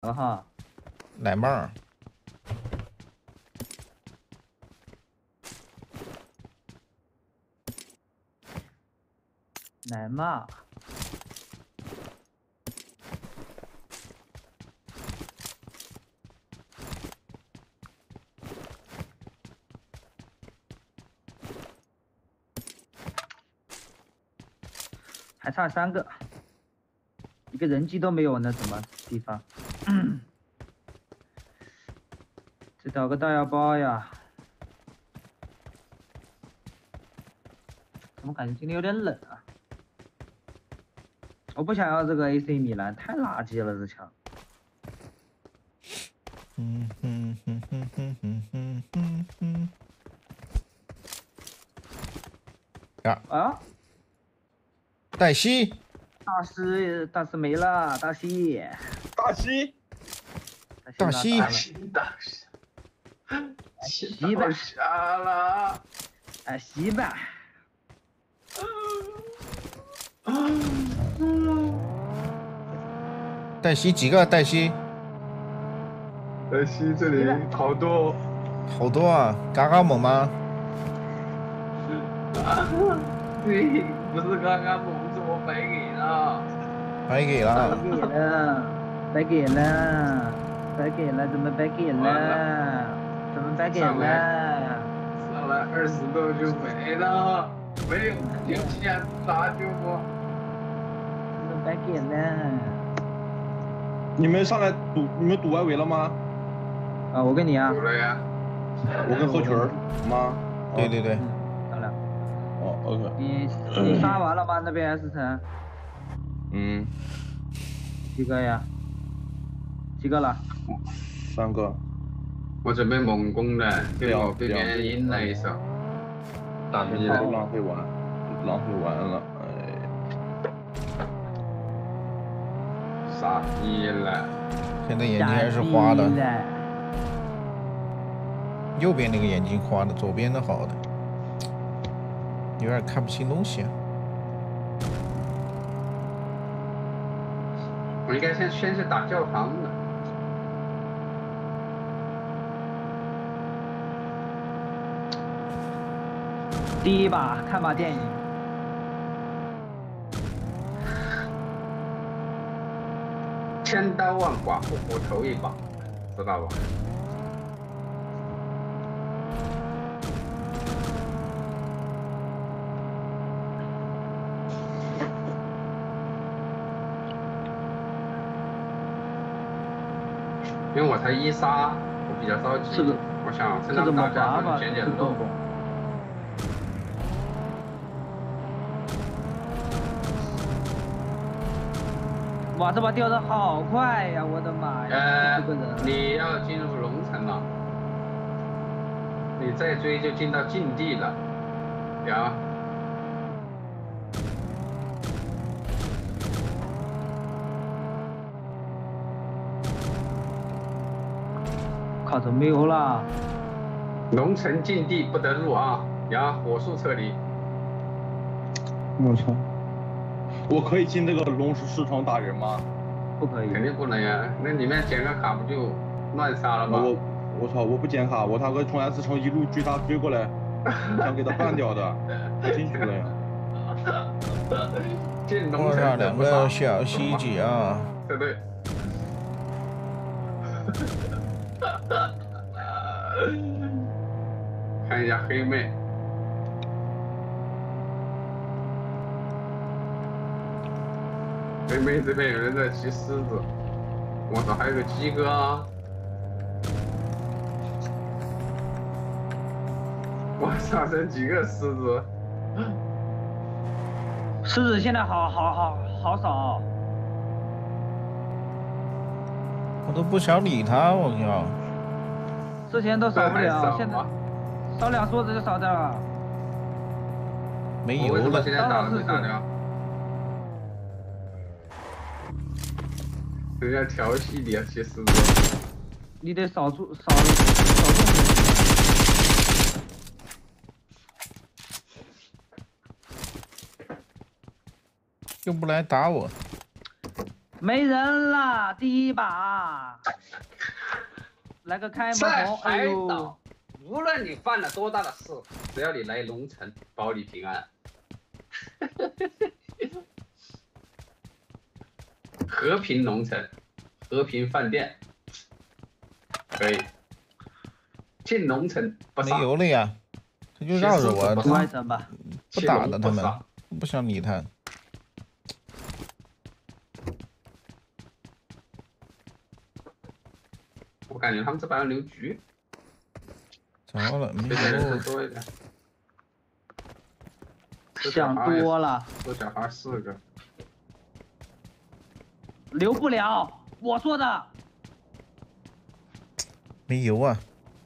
了哈。 奶妹儿。 奶妈。还差3个，一个人机都没有，那什么地方？再找个大药包呀！怎么感觉今天有点冷啊？我不想要这个 AC 米兰，太垃圾了这枪。 呀啊！ 黛西， 大师没了，大西， 大西， 西吧， 下了， 哎，西吧。 黛西几个？黛西这里好多， 好多啊！嘎嘎猛吗？ 对，不是刚刚猛，是我白给了。 白给了， 白给了，怎么白给了？怎么白给了？ 上来20多就没了，没有钱打就我。 怎么白给了？ 你们上来堵，你们堵外围了吗？ 啊，我跟你啊。 堵了呀。 我跟何群儿吗？ 对对对。 当然。 哦 ，OK。 你杀完了吗？那边 S 城。 嗯。 几个呀？几个了 ？3个。 我准备猛攻的，结果被别人阴了一手。 打飞机都浪费完了，哎。 傻逼了。 现在眼睛还是花的。右边那个眼睛花的，左边的好的，有点看不清东西啊。 我应该先是打教堂的。 第一把看把电影。 千刀万剐，我头一把，知道吧？因为我才1杀，我比较着急，我想趁他们打架或者捡肉。 哇，这把掉的好快呀！我的妈呀！ 你要进入龙城了，你再追就进到禁地了，呀。 靠，怎么没有了？ 龙城禁地不得入啊！呀，火速撤离。 我操！我可以进这个龙石市场打人吗？ 不可以， 肯定不能呀！那里面捡个卡不就乱杀了吗？ 我操！我不捡卡，我大哥从 S 城一路追过来，想给他办掉的，我进去了呀。 进龙城 2个小细节啊！ 对对。看一下黑妹。黑妹这边有人在骑狮子，我操，还有个鸡哥啊！我操，这几个狮子？ 狮子现在好少， 我都不想理他，我靠！ 之前都少不了，现在少2梭子就少掉了。 没油了， 现在打了没打掉？人家调戏你啊，其实。 你得少中。 又不来打我。 没人了，第一把，来个开门在红，哎海呦岛，，无论你犯了多大的事，只要你来龙城，保你平安。和平龙城，和平饭店，可以。进龙城不没杀， 油了呀，他就绕着我， 出不杀外城吧。 不打了他们不杀， 不想理他。 我感觉他们这帮人留局， 糟了，没这些人油再。多一点。 想多了， 这小孩4个， 留不了，我说的。 没油啊！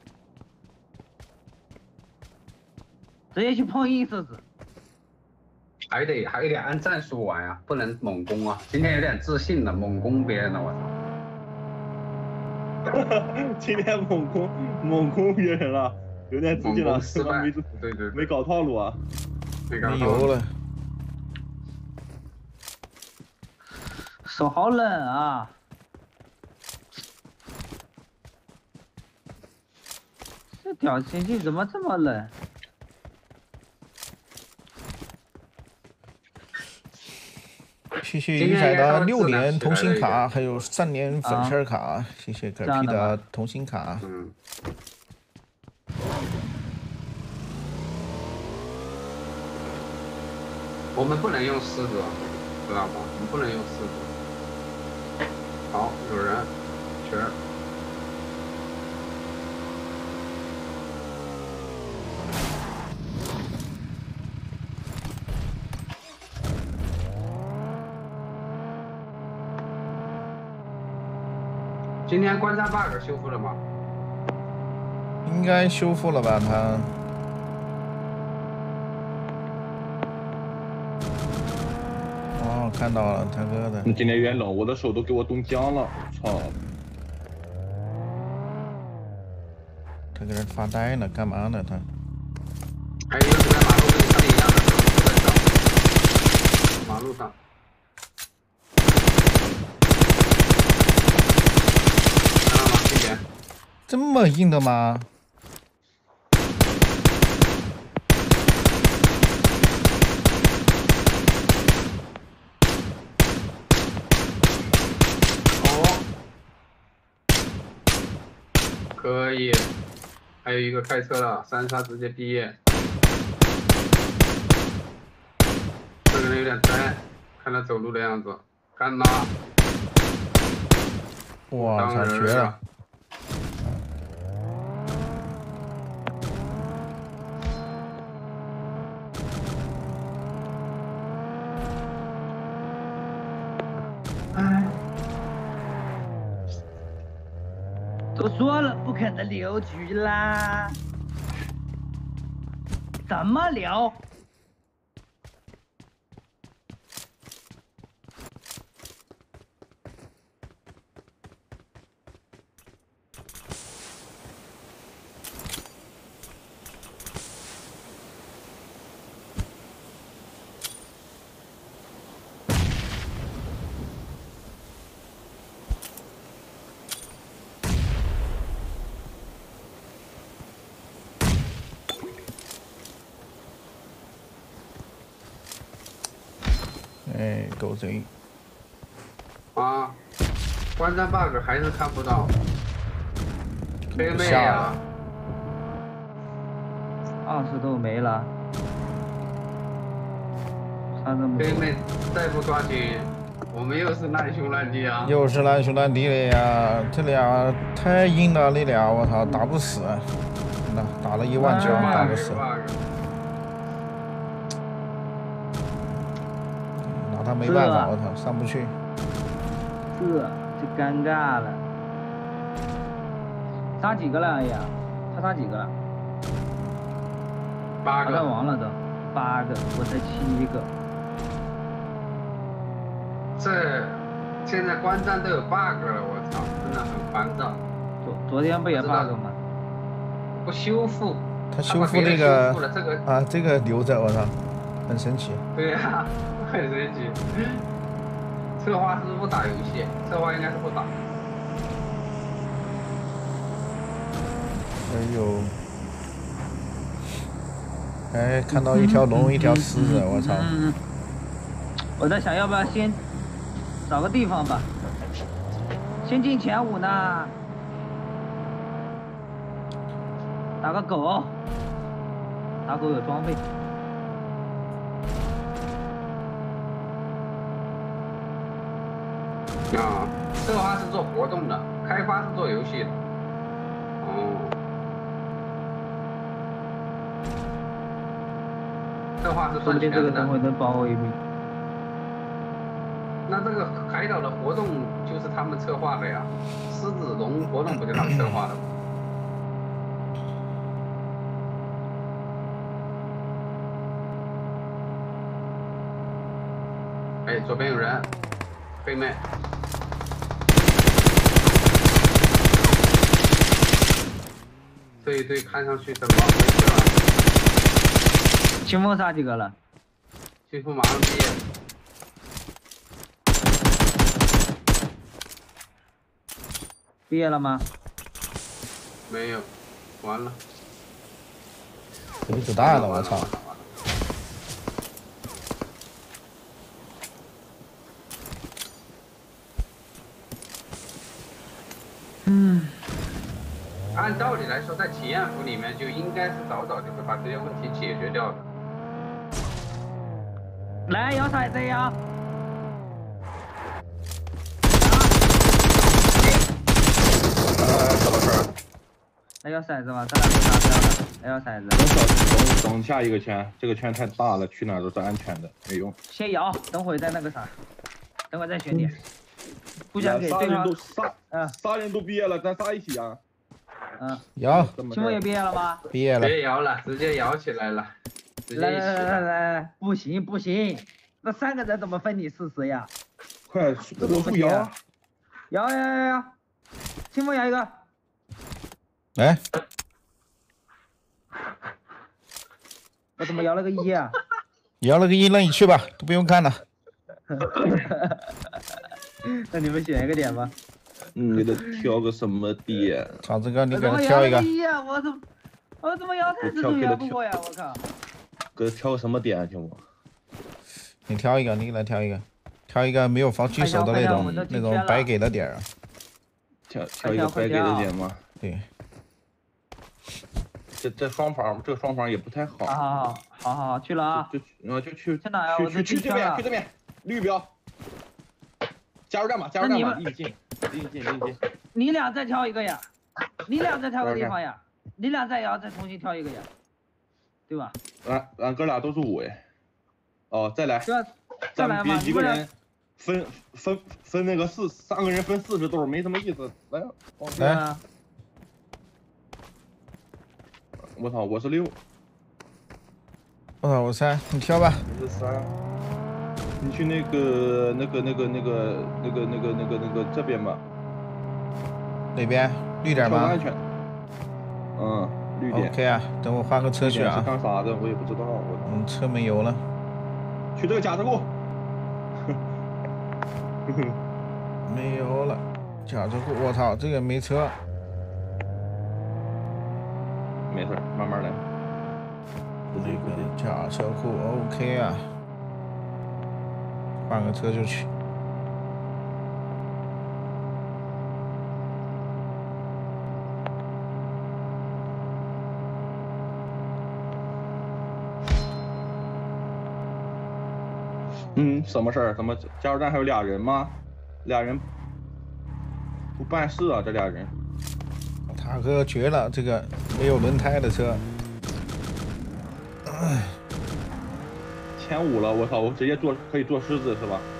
直接去碰硬试试。 还得按战术玩啊，不能猛攻啊。今天有点自信了，猛攻别人了，我操！ 今天猛攻别人了，有点自信了， 失败，对， 没搞套路啊， 没搞没油了。 手好冷啊！这屌天气怎么这么冷？ 谢谢鱼仔的6年同心卡，还有3年粉丝卡，谢谢嗝屁的同心卡。 嗯。我们不能用狮子，知道吗？我们不能用狮子。好，有人，全。今天观战 bug 修复了吗？ 应该修复了吧？他。哦，看到了，他哥的。 你今天有点冷，我的手都给我冻僵了，操！ 他搁这发呆呢，干嘛呢？他。 还有一个在马路跟上一样的，马路上。 这么硬的吗？ 哦，可以。还有一个开车了，3杀直接毕业。这个人有点呆，看他走路的样子，干嘛？ 哇操，绝了！ 都说了不可能留局啦，怎么留？ 哎，狗贼！ 啊，观战 bug 还是看不到。黑妹啊 ，20都没了，差这么多。 黑妹再不抓紧，我们又是难兄难弟啊！ 又是难兄难弟的呀！这俩太硬了，那俩我操，打不死。那打了1万枪，打不死。拿他没办法，我操，上不去。 这就尴尬了。杀几个了？哎呀，他杀几个了 ？8个。 他完了都，8个，我才7个。 这现在观战都有 bug 了，我操，真的很烦躁。 昨天不也 bug 吗？ 不修复。 他修复那个啊， 这个留着，我操，很神奇。 对呀，很神奇。 策划是不打游戏，策划应该是不打。 哎呦！哎，看到一条龙，一条狮子，我操！ 我在想要不要先找个地方吧，先进前5呢，打个狗，打狗有装备。 啊，策划是做活动的，开发是做游戏的。哦。策划是说不定这个等会能保我一命。 那这个海岛的活动就是他们策划的呀，狮子龙活动不就他们策划的吗？哎，左边有人，背面。这一队看上去怎么回事了？ 清风杀几个了？ 清风马上毕业。 毕业了吗？ 没有，完了。 这个子弹了，我操！ 按道理来说，在体验服里面就应该是早早就会把这些问题解决掉的。 来，摇骰子呀！ 怎么事儿？ 来摇骰子吧，咱俩都拿掉了。来摇骰子。 等下一个圈，这个圈太大了，去哪儿都是安全的，没用。 先摇，等会再那个啥，等会再选点。不想给对方。 仨人都毕业了，咱仨一起啊。 摇。 清风也毕业了吗？ 毕业了。 别摇了，直接摇起来了。 来，不行不行，那3个人怎么分你40呀？ 快，这都不摇。 摇！清风摇一个。 来。 我怎么摇了个1啊？ 摇了个1，那你去吧，都不用看了。 那你们选一个点吧。 你得挑个什么点？ 曹志哥，你给他挑一个。 我怎么摇骰子都摇不过呀？我靠！ 给他挑个什么点行不？ 你挑一个，你给他挑一个，挑一个没有防狙手的那种白给的点啊。 挑一个白给的点吗？ 对。 这双方，这个双方也不太好。 好，去了啊！ 就去哪呀？ 去这边，绿标。加入战吧，立即进。 你俩再挑一个呀，你俩再挑个地方呀，你俩再摇再重新挑一个呀，对吧？ 俺哥俩都是5哎。哦，再来。 再来嘛， 一个人分那个3个人分40豆，没什么意思。来。我操，我是6。 我操，我3，你挑吧。 我是3。你去那个这边吧。 哪边？绿点吗？ 安全。绿点。 OK 啊，等我换个车去啊。 是干啥的？我也不知道。 车没油了。 去这个甲车库。 没油了，甲车库。我操，这个没车。 没事，慢慢来。 这个甲车库 OK 啊。换个车就去。 什么事儿？怎么加油站还有俩人吗？2人不办事啊，这俩人。 他哥绝了，这个没有轮胎的车。 前5了，我操！我直接可以做狮子是吧？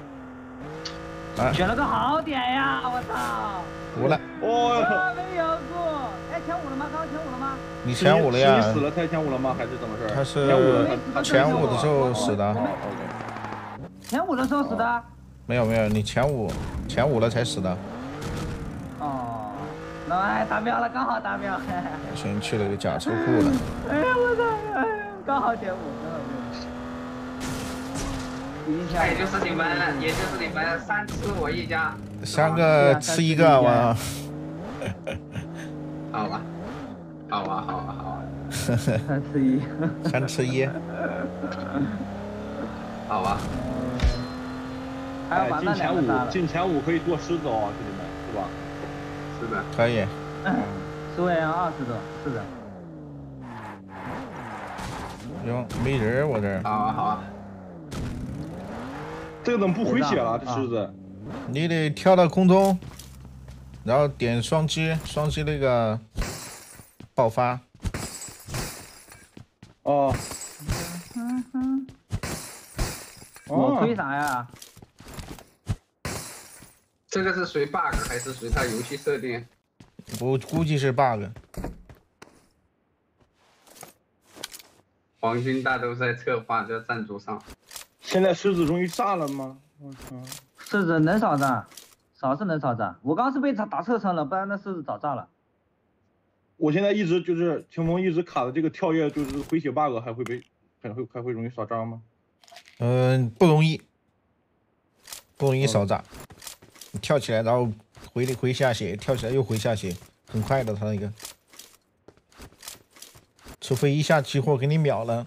选了个好点呀！我操 ！5了。 没有过。哎，前5了吗？刚刚前5了吗？ 你前5了呀？ 你死了才前5了吗？还是怎么事？ 他是前5的时候死的。 前5的时候死的？ 没有，你前5了才死的。 哦，那达标了，刚好达标。 先去了个甲车库了。 哎呀，我操！刚好前5，刚好前5。 也就是你们3吃我一家 3个吃1个哇！ 好吧 3吃1 ，3吃1， 好吧。 还要把那2个杀了。 进前5可以做狮子哦，兄弟们，是吧？ 是的， 可以。 10位要20个，是的。 哟，没人我这儿。 好啊。 这个怎么不回血了？这狮子。 你得跳到空中，然后点双击那个爆发。 哦。 我推啥呀？ 这个是随 bug 还是随它游戏设定？ 我估计是 bug。 黄金大都在策划这赞助上。 现在狮子终于炸了吗？我操！ 狮子能少炸，少是能少炸。我刚是被打侧身了，不然那狮子早炸了。 我现在一直就是清风一直卡的这个跳跃，就是回血 bug 还会容易少炸吗？ 不容易少炸。你跳起来，然后回下血，跳起来又回下血，很快的，他那个。除非一下激活给你秒了。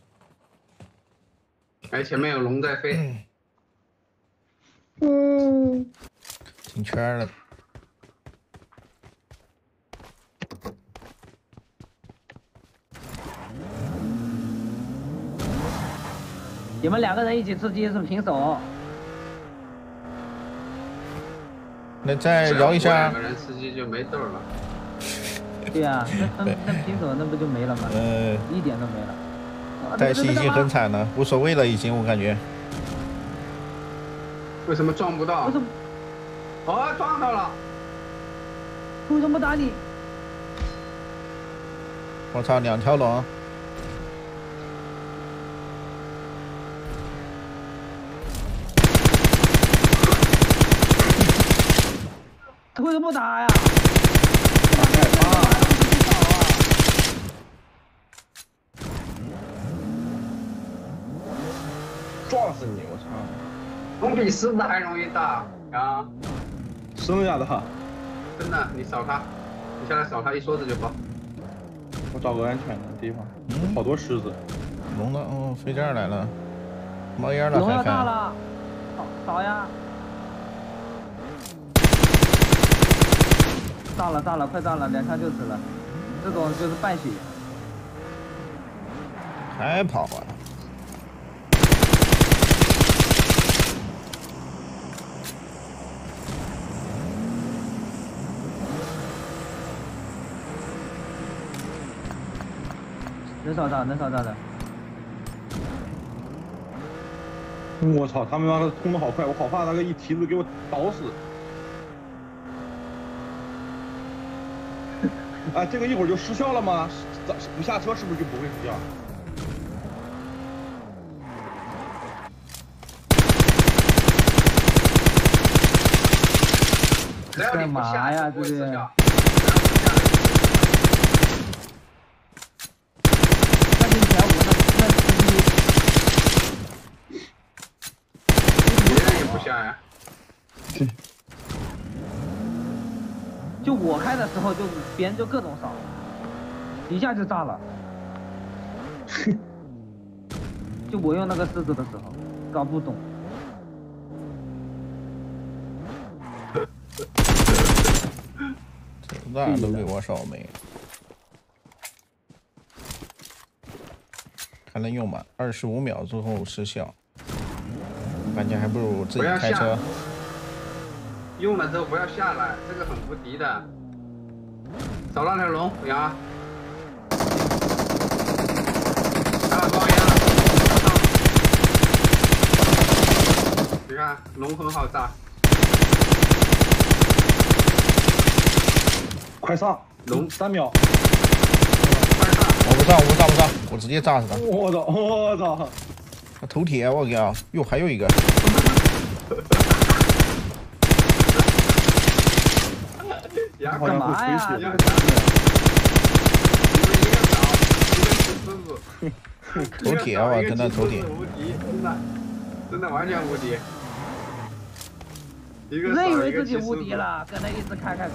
哎，前面有龙在飞。 进圈了。 你们2个人一起吃鸡是平手。 那再摇一下。 2个人吃鸡就没豆了。 对呀，那平手那不就没了吗？一点都没了。 黛西已经很惨了，无所谓了，已经我感觉。 为什么撞不到？哦，撞到了。 为什么不打你？ 我操，2条龙。 他为什么不打呀？ 撞死你！我操！ 龙比狮子还容易打啊！ 真的假的？ 真的，你扫它，你下来扫它，一梭子就爆。 我找个安全的地方。好多狮子。 龙呢？哦，飞这儿来了，冒烟了。 龙要炸了，扫呀！炸了，快炸了，2枪就死了。这种就是半血。 还跑啊！ 能少炸的。 我操，他们妈的冲的好快，我好怕那个一蹄子给我倒死。哎，这个一会儿就失效了吗？不下车是不是就不会失效？ 干嘛呀？这是？那你前5那别人也不下呀。 就我开的时候，就别人就各种扫，一下就炸了。就我用那个狮子的时候，搞不懂。 子弹都给我烧没了。还能用吗？25秒之后失效，感觉还不如自己开车。 用了之后不要下来，这个很无敌的。扫那条龙，杨。啊，爆烟了！你看龙很好炸。 快上！ 龙 3秒。 快上！ 我不上，我直接炸死他。 我操！ 他头铁，我靠！哟，还有一个。 干嘛呀？ 头铁，我真的头铁。 真的完全无敌。一个认少一个为自己无骑士子， 敌了，跟他一直开，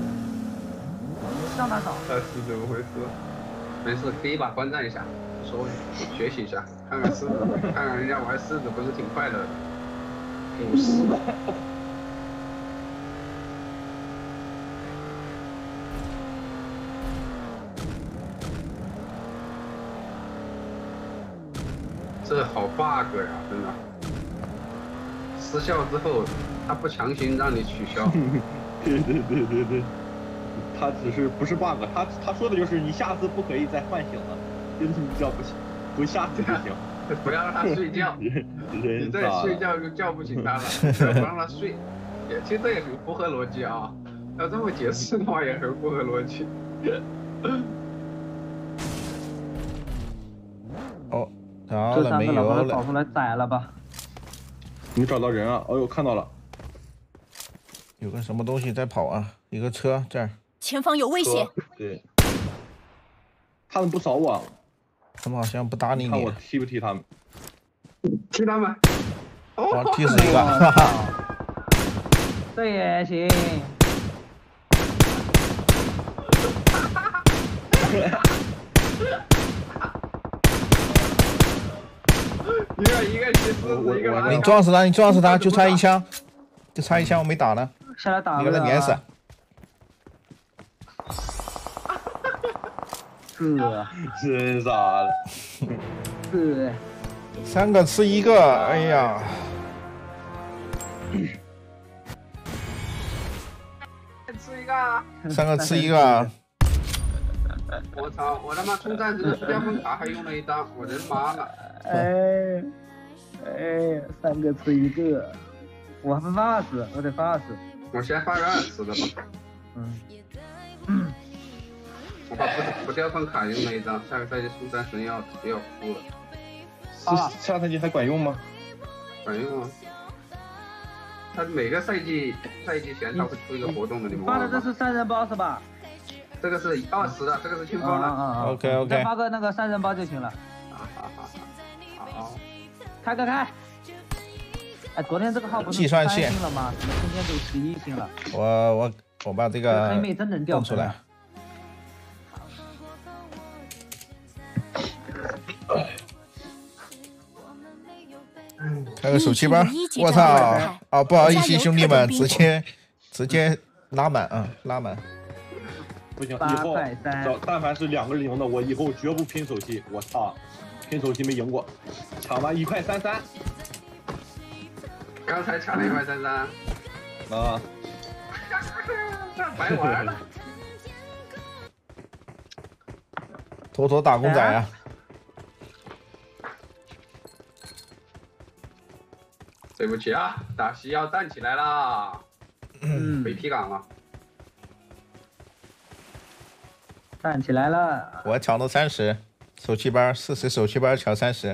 让他少。 是怎么回事？没事，可以把观战一下，无所谓，学习一下，看看狮子，看看人家玩狮子不是挺快乐的，武士。这好 bug 呀，真的。失效之后，它不强行让你取消。 对，他只是不是 bug，他说的就是你下次不可以再唤醒了，就是你叫不下次不行。 不要让他睡觉，你再睡觉就叫不醒他了，不让他睡。其实这也很符合逻辑啊，要这么解释的话也很符合逻辑。 哦，找这了没三个老婆有了？ 跑出来宰了吧？ 你找到人了？哦呦，看到了， 有个什么东西在跑啊？一个车这儿， 前方有危险！ 对，他们不扫我， 他们好像不搭理你看我。踢不踢他们？ 踢他们。 哦，踢死一个，哈哈。 这也行。 一个骑士子，一个拿你撞死他，你撞死他，就差一枪，就差一枪，我没打呢， 下来打你给他碾死。 真傻了。 3个吃1个，哎呀， 吃一个啊！ 3个吃1个。 我操！我他妈充战时的标分卡还用了一张，我人麻了。 哎，3个吃1个，我还不发死，我得发死。 我先发个2次的吧。我把不掉分卡用了一张，下个赛季充战神要输了。 下赛季还管用吗？ 管用啊！他每个赛季前他会出一个活动的，你们发忘了吗？ 的这是3人包是吧？ 这个是20的，这个是清包的。 OK 再发个那个3人包就行了。 好。 开。哎，昨天这个号不是计算器 3星了吗？怎么今天就11星了？ 我把这个黑妹真能掉动出来。开个手气包，我操！啊，不好意思，兄弟们，直接拉满啊，拉满。 不行，以后但凡是2个0的，我以后绝不拼手气。我操，拼手气没赢过，抢完1块33。 刚才抢了1块33。 啊。 白玩了。 妥打工仔啊！ 对不起啊，打西要站起来啦！北皮港了。 站起来了！ 我抢到30，手气包40，手气包抢30。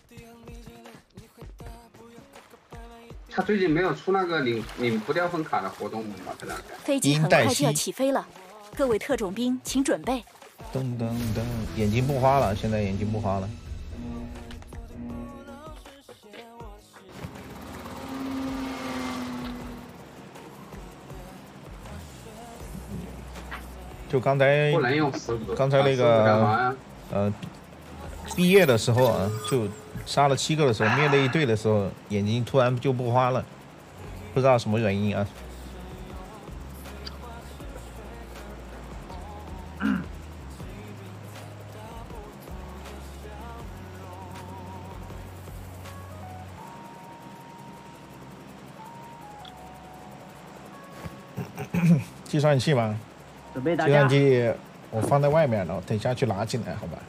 他最近没有出那个领不掉分卡的活动吗？这两天。 飞机很快就要起飞了，各位特种兵请准备。 噔噔噔，眼睛不花了，现在眼睛不花了。就刚才， 不能用狮子。 刚才那个毕业的时候啊，就杀了7个的时候，灭了一队的时候，眼睛突然就不花了，不知道什么原因啊。计算器嘛，计算器我放在外面了，等下去拿进来，好吧？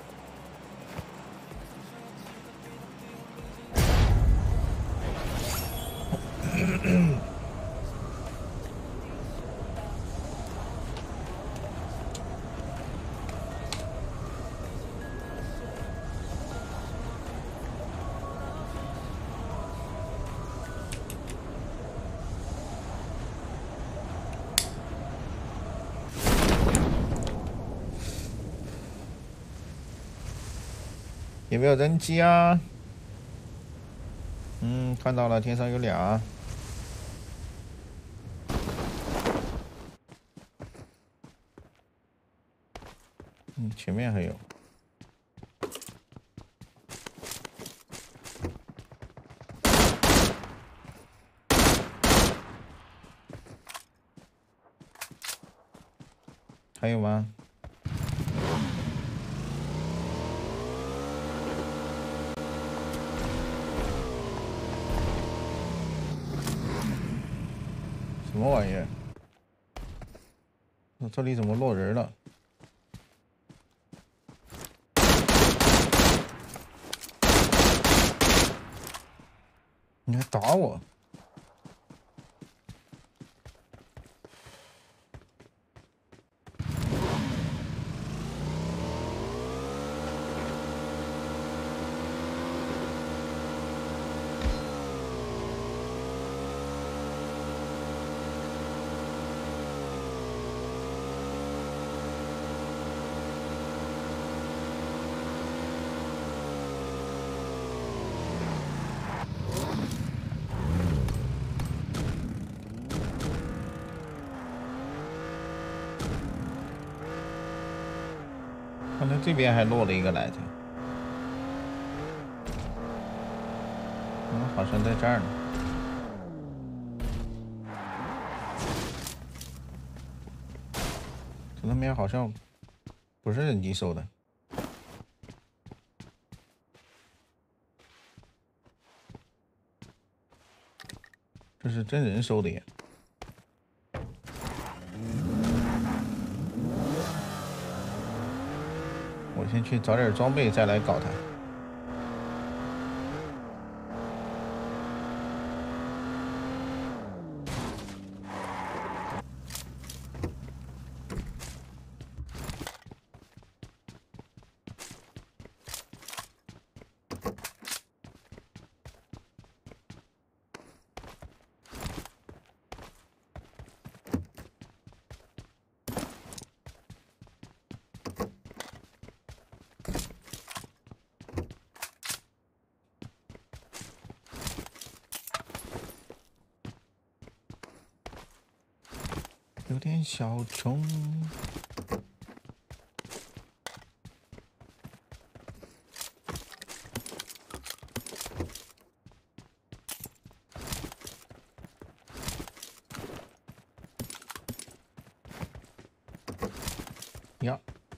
有没有人机啊？ 看到了，天上有俩。前面还有。还有吗？什么玩意儿？这里怎么落人了？你还打我？看来这边还落了一个来着。好像在这儿呢。这那边好像不是人机收的。这是真人收的呀！我先去找点装备，再来搞他。有点小穷。呀，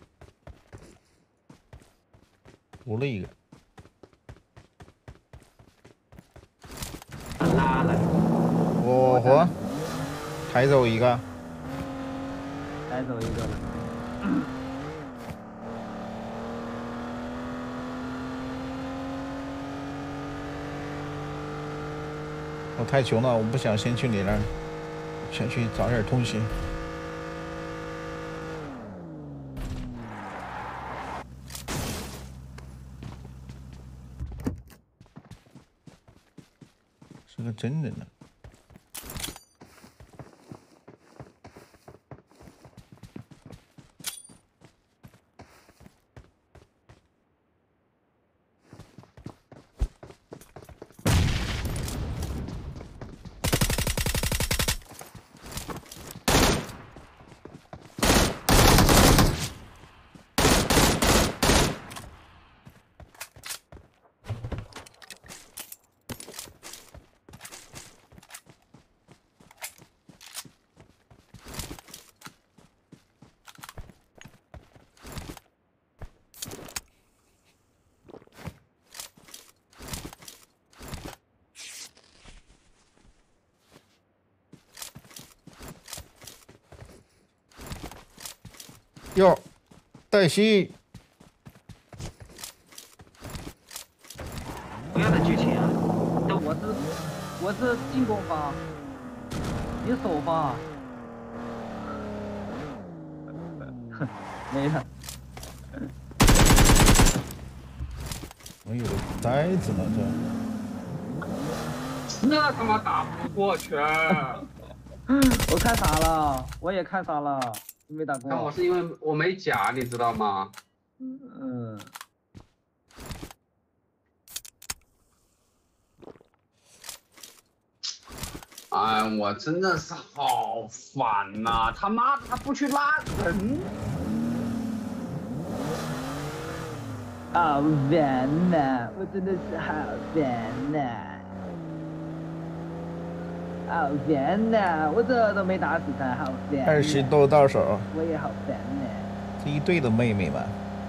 补了一个。 拉了。 哦豁，抬走一个。 抬走一个了。 我太穷了，我不想先去你那儿，先去找点东西。是个真人呢。哟，黛西， 不要的剧情啊！我是进攻方，你守方。哼，没了。 我有个呆子呢，这。 那他妈打不过去。 我看傻了，我也看傻了，没打过。 但我是因为我没甲，你知道吗？ 哎，我真的是好烦呐、他妈的，他不去拉人。 好烦呐！我真的是好烦呐！好烦呐！我这都没打死他，好烦。 20都到手。 我也好烦呐。 这一队的妹妹们。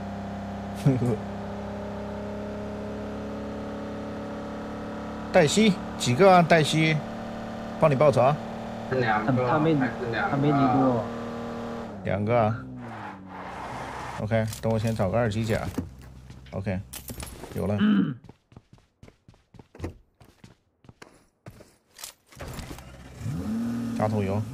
黛西几个啊？黛西，帮你报仇。 2个， 他没理过。 2个啊。OK， 等我先找个2级甲。OK， 有了。加头油。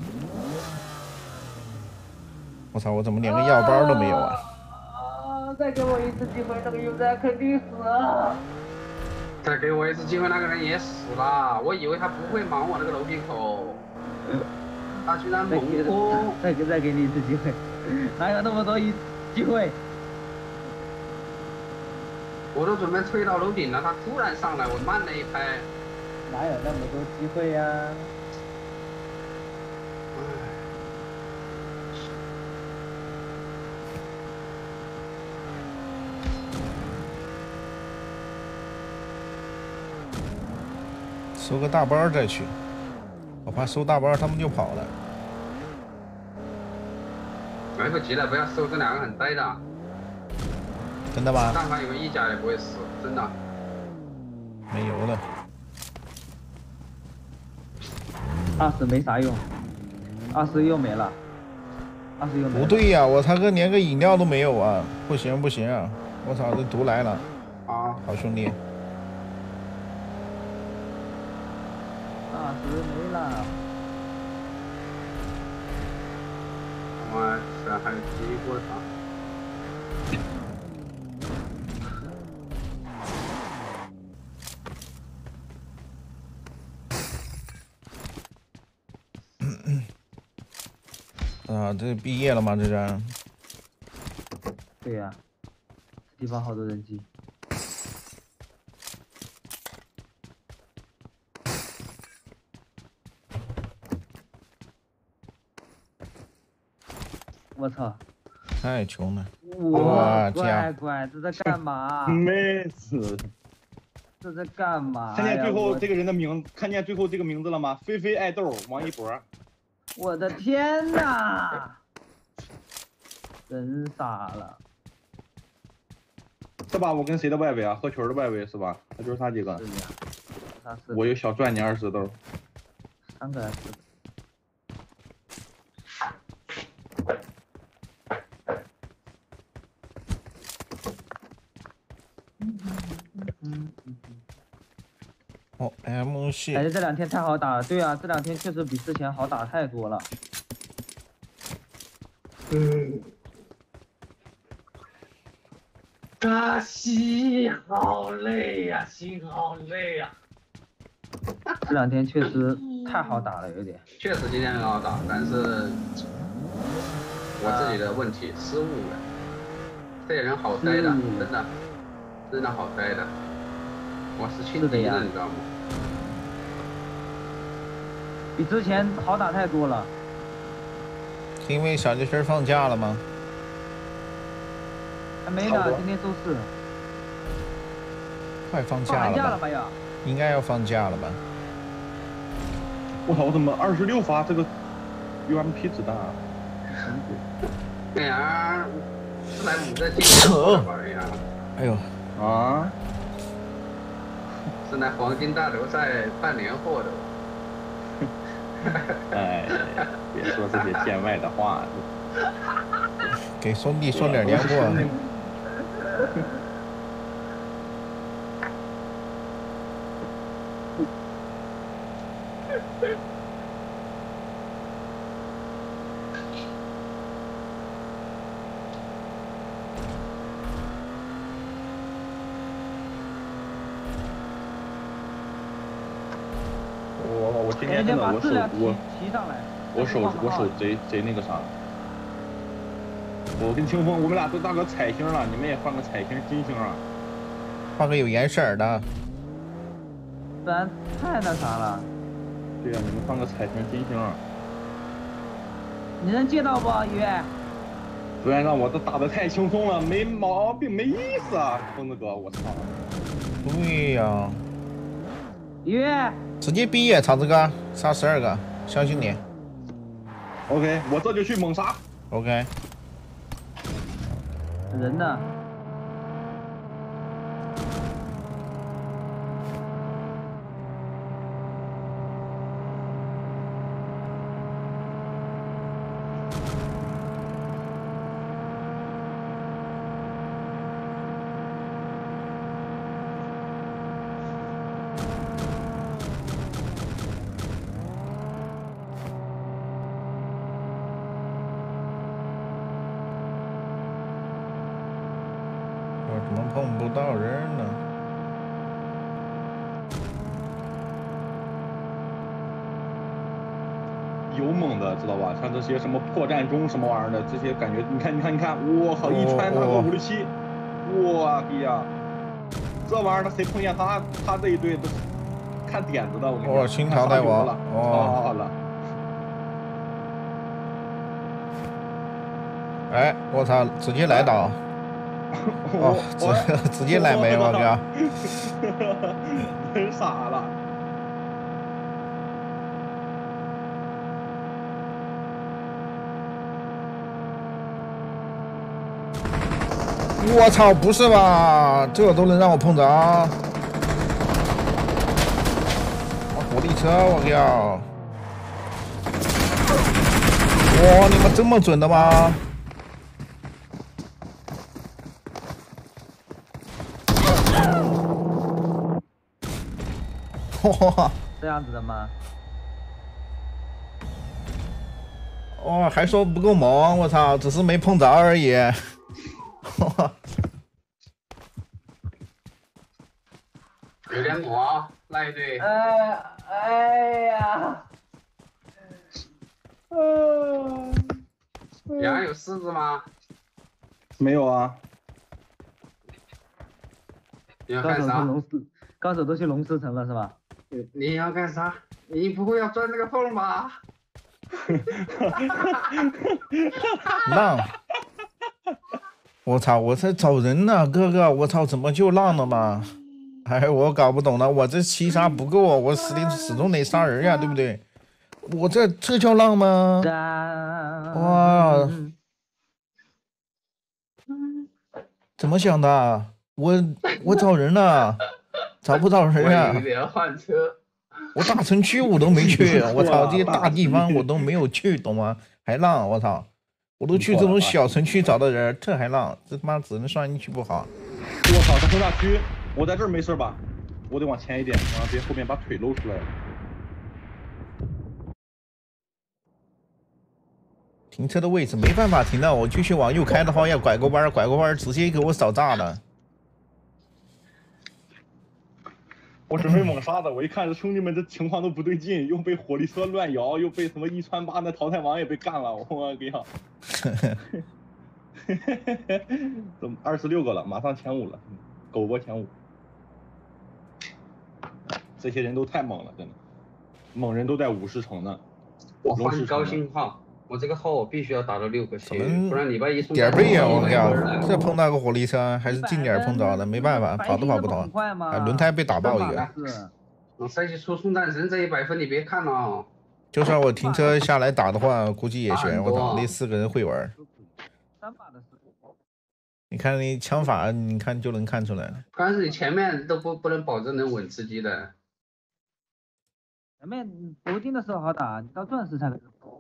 我操！我怎么连个药包都没有啊？ 再给我一次机会，那个油仔肯定死了。 再给我一次机会，那个人也死了。我以为他不会忙我那个楼梯口，他居然猛攻。 再给你一次机会，哪有那么多机会？ 我都准备推到楼顶了，他突然上来，我慢了一拍。 哪有那么多机会呀？ 收个大包再去，我怕收大包他们就跑了。 来不及了，不要收，这2个很呆的。 真的吗？ 但凡有个1甲也不会死，真的。 没油了。 20没啥用，20又没了，20又没了。 不对呀，我他哥连个饮料都没有啊！不行不行啊！我操，这毒来了！ 啊， 好兄弟。 20没了。 我这还击过他。 啊，这毕业了吗？这是？ 对呀，这地方好多人机。我操！ 太穷了。 哇，乖，这在干嘛？ 妹子， 这在干嘛？ 看见最后这个人的名，看见最后这个名字了吗？菲菲爱豆王一博。 我的天哪！真傻了。 是吧？我跟谁的外围啊？合群的外围是吧？那就是他几个。 是呀，他是。 我有小赚你20豆。 3个4个。 哦 ，M 系。 感觉这2天太好打了。对啊，这2天确实比之前好打太多了。 啊，心好累呀，心好累呀。 这2天确实太好打了，有点。 确实今天很好打，但是我自己的问题失误了。这些人好呆的，真的好呆的。我是轻敌的，你知道吗？ 比之前好打太多了。 是因为小鸡群放假了吗？ 还没呢，今天周4。 快放假了吧？ 放寒假了吧要？ 应该要放假了吧？ 我操！我怎么26发这个 UMP 子弹啊？ 哎呀，4来5个进吧呀！ 哎呦啊！ 是那黄金大楼在办年货的。 哎，别说这些见外的话。 给兄弟送点年货。 我今天真的我手贼那个啥。我跟清风，我们俩都当个彩星了，你们也换个彩星金星啊。 换个有颜色的。 不然太那啥了。 对呀、你们放个彩星金星。 你能接到不，鱼？ 不然让我这打的太轻松了，没毛病，没意思啊，疯子哥，我操！ 对呀， 鱼， 直接毕业，厂子哥杀12个，相信你。 OK， 我这就去猛杀。 OK。 人呢？ 我怎么碰不到人呢？ 有猛的，知道吧？像这些什么破绽中什么玩意儿的，这些感觉，你看，我靠，一穿那个567，我逼呀！这玩意儿，他谁碰见他这一队都看点子的，我跟你说。 新淘汰王， 操了！ 哎，我操，直接来倒。直接来没，我靠！ 真傻了。 我操，不是吧？这都能让我碰着？火力车，我靠！哇，你们这么准的吗？哇， 这样子的吗？ 哇，还说不够猛，我操，只是没碰着而已。 有点猛啊，那一队。 哎呀！ 羊有狮子吗？ 没有啊。 你要干啥？ 高手都去龙狮城了是吧？ 你要干啥？你不会要钻那个缝吧？ 浪！我操！我在找人呢，哥哥！我操，怎么就浪了嘛？哎，我搞不懂了，我这7杀不够啊，我始终得杀人呀，对不对？我这叫浪吗？哇！怎么想的？我找人呢，找不到人呀！ 我以为要换车。 我大城区我都没去，我操，这些大地方我都没有去，懂吗？还浪，我操！我都去这种小城区找的人，这还浪，这他妈只能算运气不好。 我操，这横大区，我在这儿没事吧？我得往前一点，别后面把腿露出来了。 停车的位置没办法停了，我继续往右开的话要拐个弯，直接给我扫炸了。 我准备猛杀的，我一看这兄弟们这情况都不对劲，又被火力车乱摇，又被什么1穿8那淘汰王也被干了，我给你讲。怎么26个了，马上前5了，狗窝前5。这些人都太猛了，真的，猛人都在50城呢。 我换高信号，我这个号必须要打到6个血，不然礼拜一送点背呀！我靠，这碰到个火力车还是近点碰着的，没办法，跑都跑不到，轮胎被打爆一个。 我赛季初送战神这100分你别看了， 就算我停车下来打的话，估计也悬。我操，那4个人会玩。你看那枪法，你看就能看出来。 但是你前面都不能保证能稳吃鸡的。 前面铂金的时候好打，你到钻石才能。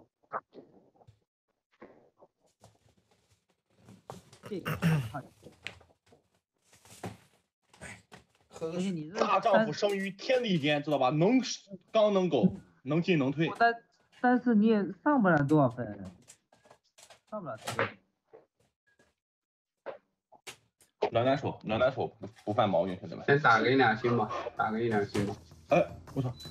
大丈夫生于天地间，知道吧？能刚能苟，能进能退。 但是你也上不了多少分，上不了多少分。 暖男手不犯毛病，兄弟们。 先打个1、2星吧，打个1、2星吧。 哎，我操！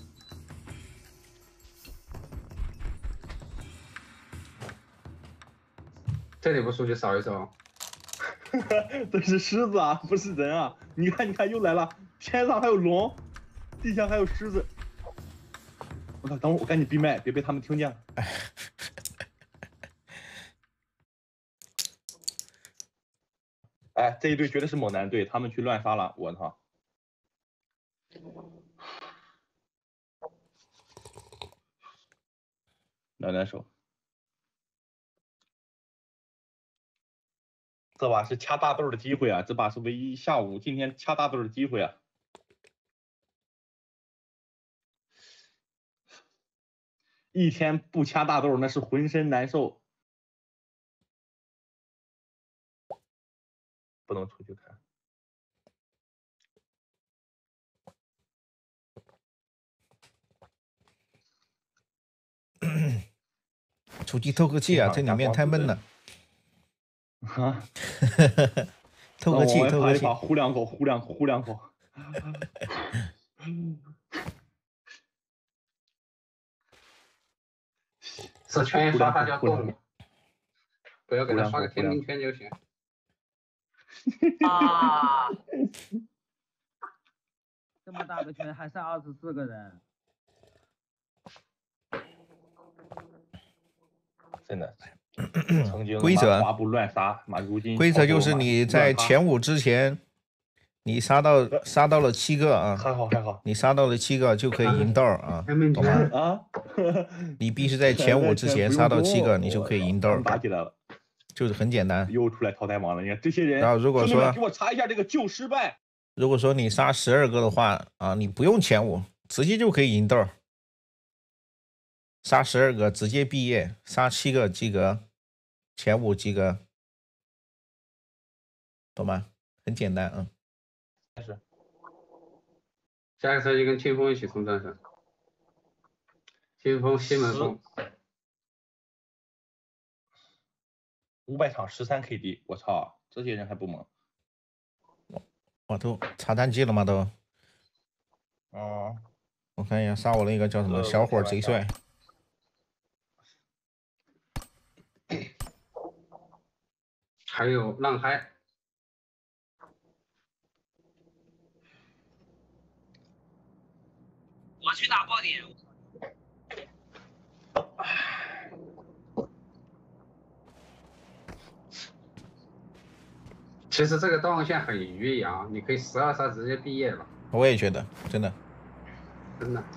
这里不出去扫一扫？ 这是狮子啊，不是人啊！你看，又来了，天上还有龙，地下还有狮子。我操，等会儿我赶紧闭麦，别被他们听见了。哎，这一队绝对是猛男队，他们去乱杀了，我操！难受。这把是掐大豆的机会啊！这把是唯一下午今天掐大豆的机会啊！一天不掐大豆那是浑身难受。不能出去看。 出去透个气啊！这里面太闷了。 啊！ 透个气，透个气。 呼两口，呼两口，呼两口。 是圈刷他就够了，不要给他刷个天命圈就行。 啊！这么大个圈还是24个人。 真的，曾经规则滑步乱杀，如今规则就是你在前5之前，你杀到了7个啊， 还好， 你杀到了7个就可以赢豆啊，懂吗？ 啊， 你必须在前5之前杀到7个，你就可以赢豆。 打起来了， 就是很简单。 又出来淘汰王了，你看这些人。 然后如果说给我查一下这个旧失败。 如果说你杀12个的话啊，你不用前5，直接就可以赢豆。杀12个直接毕业，杀7个及格，前5及格，懂吗？很简单啊。 是。下个赛季跟清风一起冲战神。清风西门风。 500场13 KD， 我操，这些人还不猛。 我都查战绩了吗？都。 哦。 我看一下，杀我那个叫什么小伙贼帅。 还有浪嗨。 我去打爆点。 其实这个道线很鱼阳，你可以12杀直接毕业了。 我也觉得，真的。 真的。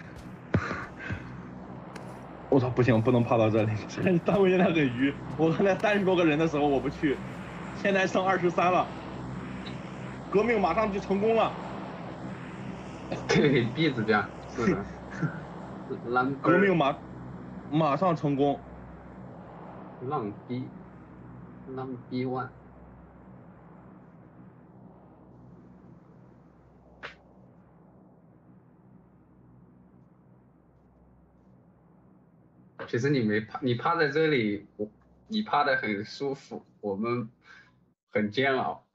我操，不行，不能趴到这里。单位现在很鱼，我刚才30多个人的时候我不去，现在剩23了。革命马上就成功了。 对，币子这样，是的。 革命马上成功。 浪逼1。其实你没趴，你趴在这里，你趴的很舒服，我们很煎熬。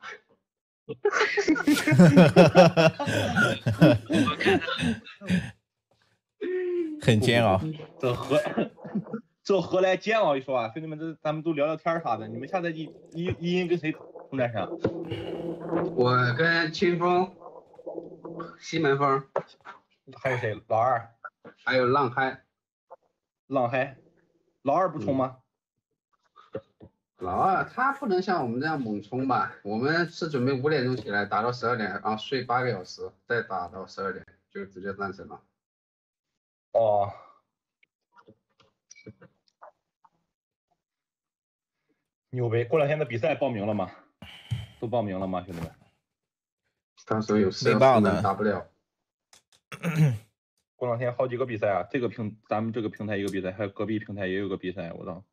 很煎熬。 这何来煎熬一说啊，兄弟们，咱们都聊聊天啥的。你们下赛季一跟谁冲战神？ 我跟清风、西门风， 还有谁？老二， 还有浪嗨。 老二不冲吗？ 老二他不能像我们这样猛冲吧？我们是准备5点钟起来打到12点，然后睡8个小时，再打到12点就直接战神了。 哦。牛呗！过2天的比赛报名了吗？都报名了吗，兄弟们？ 到时候有事打不了。 过2天好几个比赛啊！咱们这个平台一个比赛，还有隔壁平台也有个比赛，我操！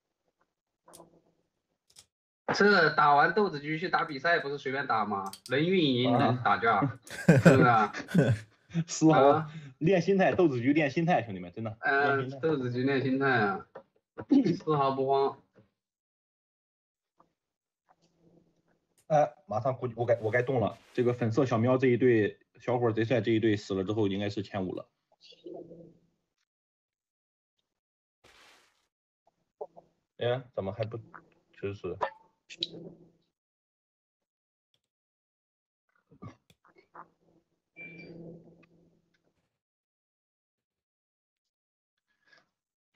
这打完豆子局去打比赛不是随便打吗？能运营能打架，是不是？ 丝毫练心态，豆子局练心态，兄弟们真的。 豆子局练心态啊，丝毫不慌。 哎，马上估计我该动了。这个粉色小喵这一队，小伙贼帅这一队死了之后，应该是前5了。哎，怎么还不支持？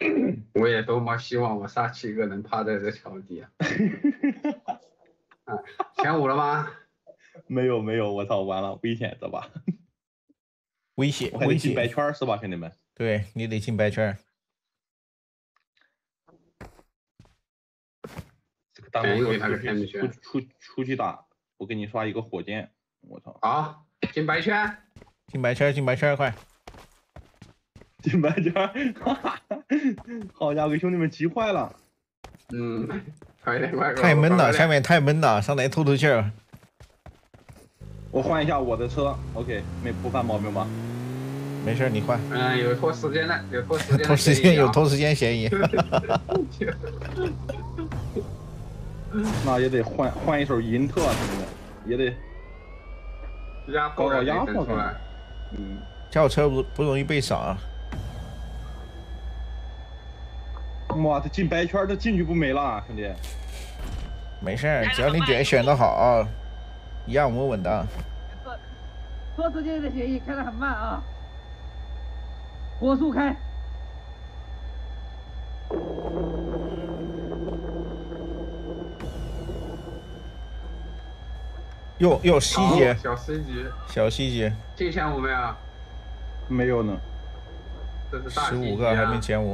我也多么希望我杀7个能趴在这桥底啊！啊，前5了吗？ 没有，我操，完了，危险，知道吧？ 危险， 我还得进白圈是吧，兄弟们？ 对你得进白圈。 这个弹幕说出去打，我给你刷一个火箭，我操！ 好，进白圈， 进白圈，快！ 进白圈，好家伙，给兄弟们急坏了。 快点，快！ 太闷了，下面太闷了，上来透透气儿。 我换一下我的车 ，OK， 不犯毛病吧？ 没事，你换。 有拖时间的，有拖时间嫌疑。 那也得换一手银特，兄弟们，也得搞压迫出来。 轿车不容易被赏。 哇，这进白圈，这进去不没了，兄弟。 没事，只要你选得好，一样稳稳的。 拖时间的协议开得很慢啊，火速开。 又细节， 小细节，进前5没有？ 没有呢。 这是大 15个还没前5。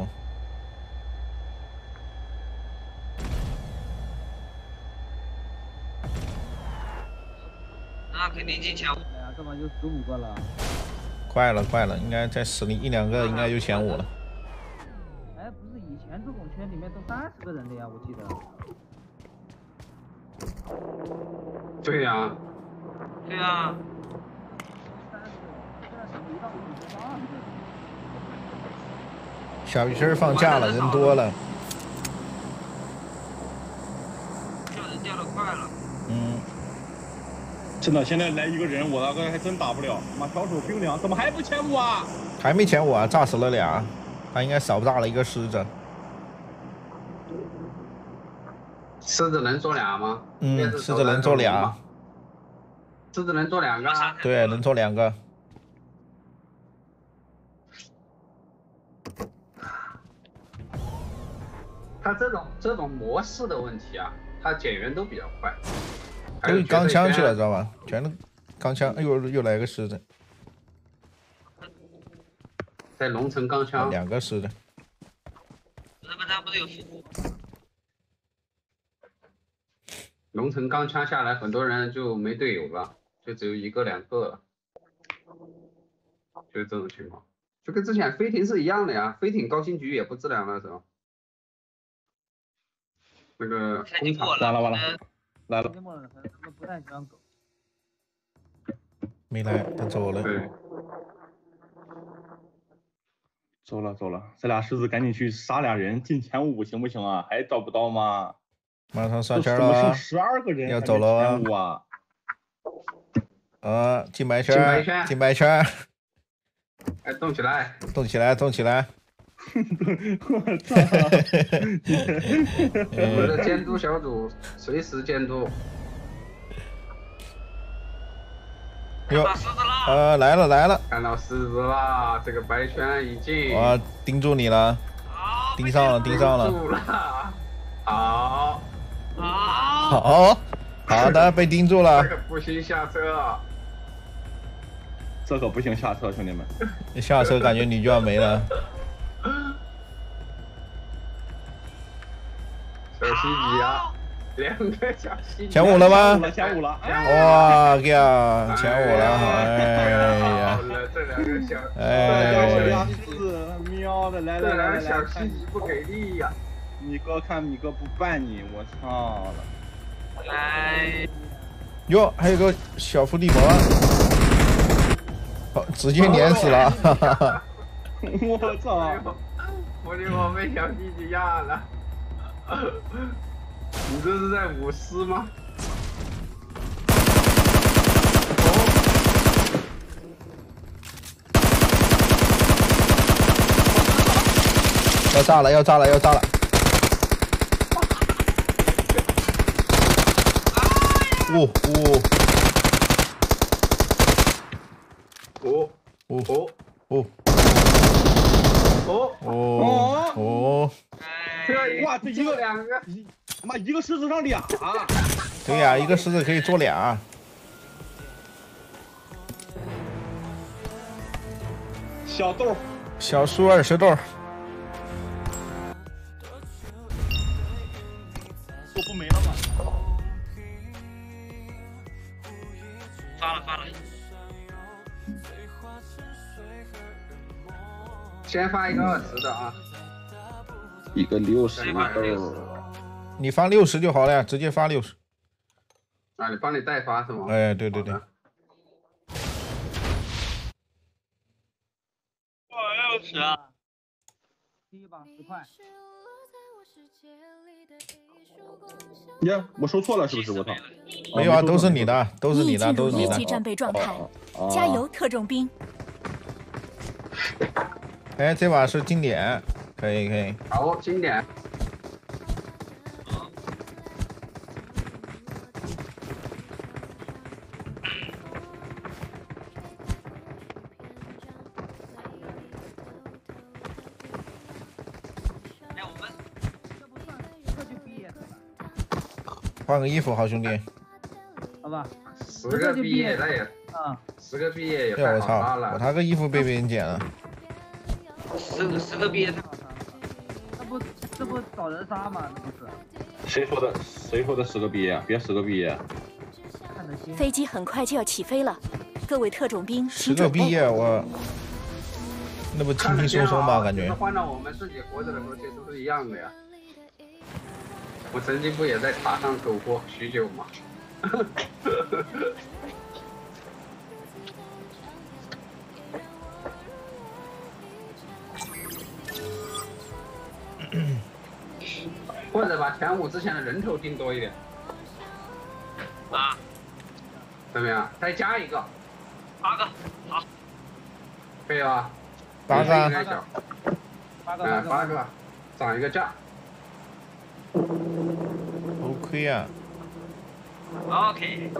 那肯定进前5。 哎呀，这么就15个了。 快了，应该再死你1-2个，应该就前5了。 哎，不是以前这种圈里面都30个人的呀，我记得。 对呀。 对啊。 小鱼儿放假了，人多了。 掉人掉得快了。 真的，现在来一个人，我大哥还真打不了。妈，小手冰凉，怎么还不前5啊？ 还没前5啊，炸死了俩，他应该少炸了一个狮子。 狮子能做俩吗？ 狮子能做俩。 狮子能做2个？ 对，能做2个。 他这种模式的问题啊，他减员都比较快。 都钢枪去了，知道吧？全都钢枪，又来个狮子。 在龙城钢枪。 2个狮子。 他不是有复活？ 龙城钢枪下来，很多人就没队友了，就只有1个2个了，就是这种情况，就跟之前飞艇是一样的呀，飞艇高新局也不质量那时候。那个工厂完了，来了。 不太喜欢狗。 没来，他走了。 对。 走了，这俩狮子赶紧去杀俩人，进前5行不行啊？还找不到吗？ 马上上圈了， 剩12个人， 要走了啊！进白圈。 哎，动起来！ 我操！ 我的监督小组随时监督。 哟，来了！ 看到狮子了，这个白圈已经。 我盯住你了，盯上了。好的，被盯住了。 这个不行下车。 这可不行下车，兄弟们。 下车感觉你就要没了。 小西几啊，2个小西。 前5了吗？ 前5了。 哇，呀，前5了，哎呀。 这2个小。 哎。喵的，来。 这2个小西几不给力呀。 你哥看你哥不办你，我操了！ 来， 哟，还有个小伏地魔，直接碾死了，哈哈！ 我操！ 伏地魔被小弟弟压了，你这是在舞狮吗？ 要炸了！ 哦， 哇，这一个两个， 妈一个狮子上俩， 对呀，一个狮子可以做俩。 小豆， 小树20豆。 都不没了吗？ 发了。 先发一个20的啊， 一个60豆。 你发60就好了呀，直接发60。 啊，你帮你代发是吗？ 哎，对。 我60啊。 第一榜10块。 呀，我说错了是不是？我操！ 没有啊，都是你的，都是你已你的， 进入一都是你的。 级战备状态，加油，特种兵！ 哎，这把是经典，可以。 好，经典。 换个衣服，好兄弟。 好吧。 10个毕业那也，10个毕业也对，我太好杀操，我了。 他个衣服被别人捡了。 10个毕业太好杀了。 这不找人杀吗？这不是。 谁说的10个毕业？别10个毕业。 飞机很快就要起飞了，各位特种兵 10个毕业，我那不轻轻松松吗？感觉。 换到我们自己活着的时候，其实是一样的呀。我曾经不也在塔上走过许久吗？或者把前5之前的人头定多一点。 啊？ 怎么样？再加一个。 8个，好。 可以吧 ？8个。 8个，涨一个价。 OK 呀。 OK。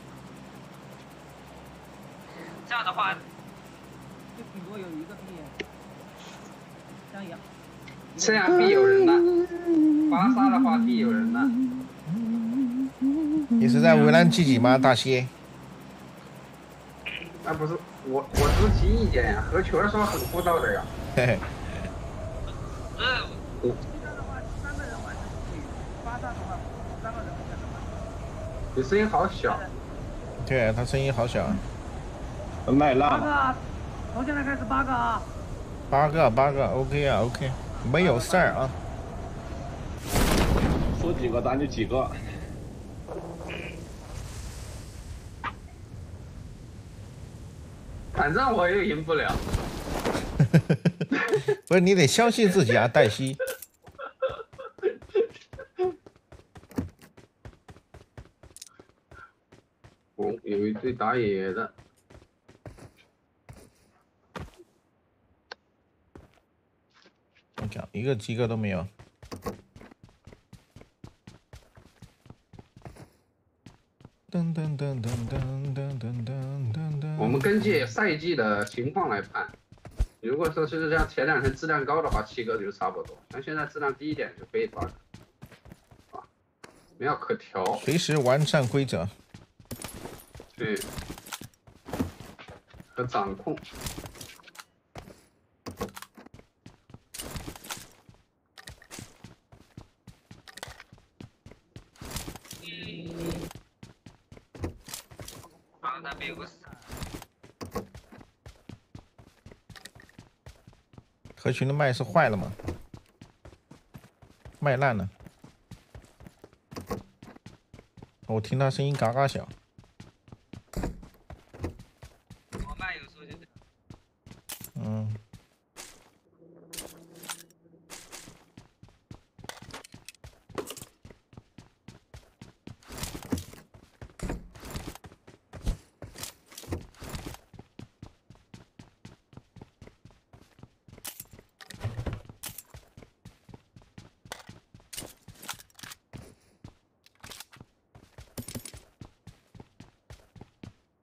这样的话， 就顶多有一个币， 这样必有人呐。巴萨的话必有人呐。 你是在为难自己吗，大西？ 那不是我只是提意见呀，合群说很枯燥的呀。 嘿嘿。 你声音好小。 对他声音好小。 卖烂了。 8个，从现在开始8个啊。 8个 ，OK 啊 ，OK， 没有事儿啊。 说几个咱就几个。 反正我又赢不了。 不是，你得相信自己啊，黛西。 哦，有一队打野的。 我讲一个及格都没有。 我们根据赛季的情况来判。如果说是像前2天质量高的话，7个就差不多；像现在质量低一点就可以8个。啊，没有可调。 随时完善规则。 对。和掌控。 那边有个合群的麦是坏了吗？麦烂了。我听他声音嘎嘎响。 我麦有时候就这样。 嗯。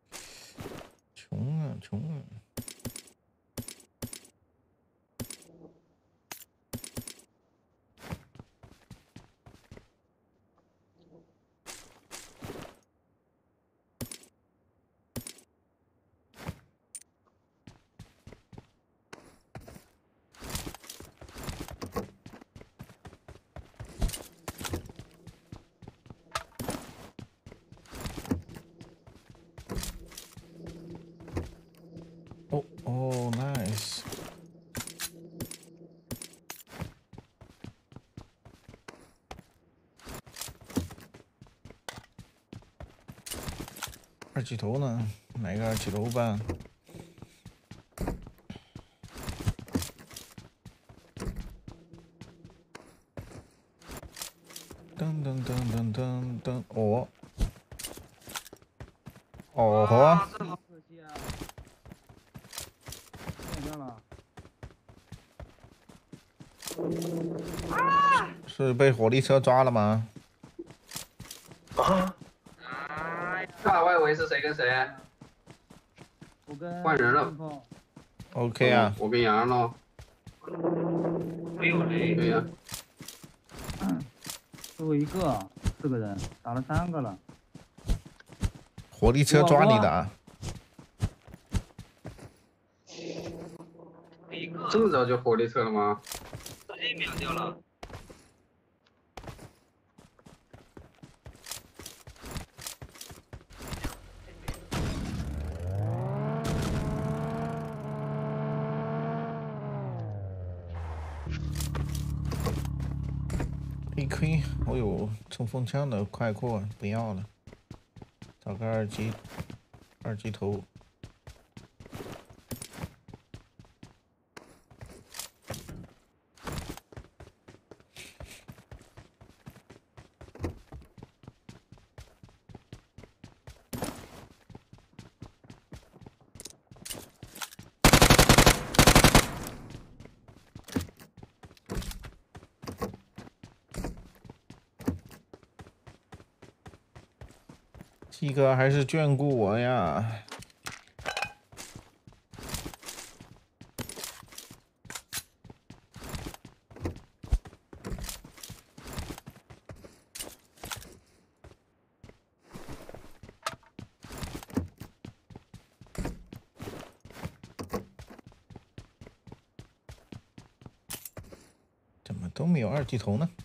穷啊！ 二级头呢？来个二级头吧。噔噔噔噔噔噔，哦，哦吼， 这好可惜啊！太亮了。 是被火力车抓了吗？ 啊！我以为是谁跟谁？ 我跟换人了。 OK 啊， 我跟杨了。 没有雷。 对呀。 最后一个，4个人，打了3个了。 火力车抓你的啊！ 这么早就火力车了吗？ 直接秒掉了。 AK， 我有冲锋枪的快扩，不要了，找个二级头。鸡哥还是眷顾我呀！怎么都没有二级头呢？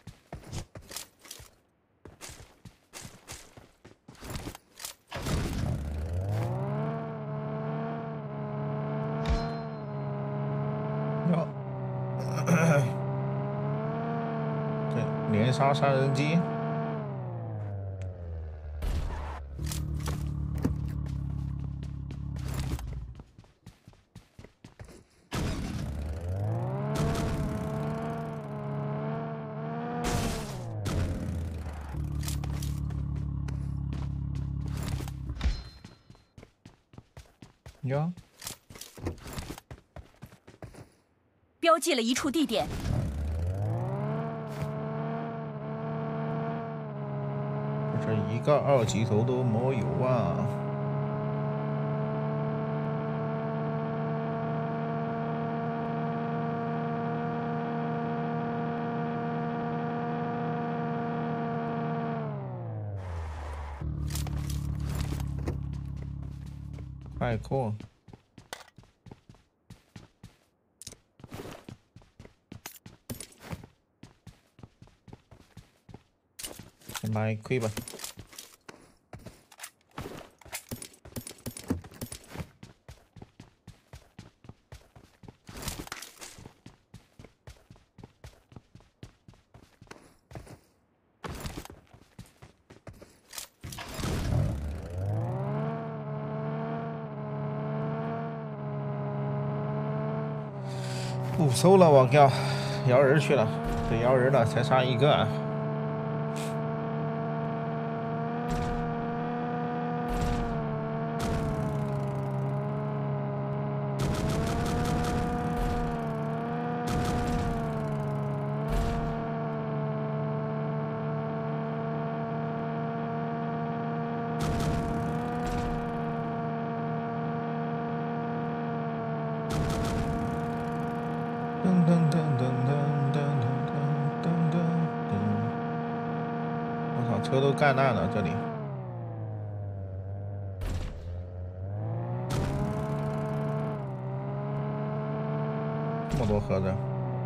这连杀杀人机。呀， 标记了一处地点。 这一个二级头都没有啊！快扩！先买亏吧。不收了，我靠，摇人去了，得摇人了，才杀一个、啊。噔噔噔噔噔噔噔噔噔噔！我操，车都干烂了，这里。这么多盒子。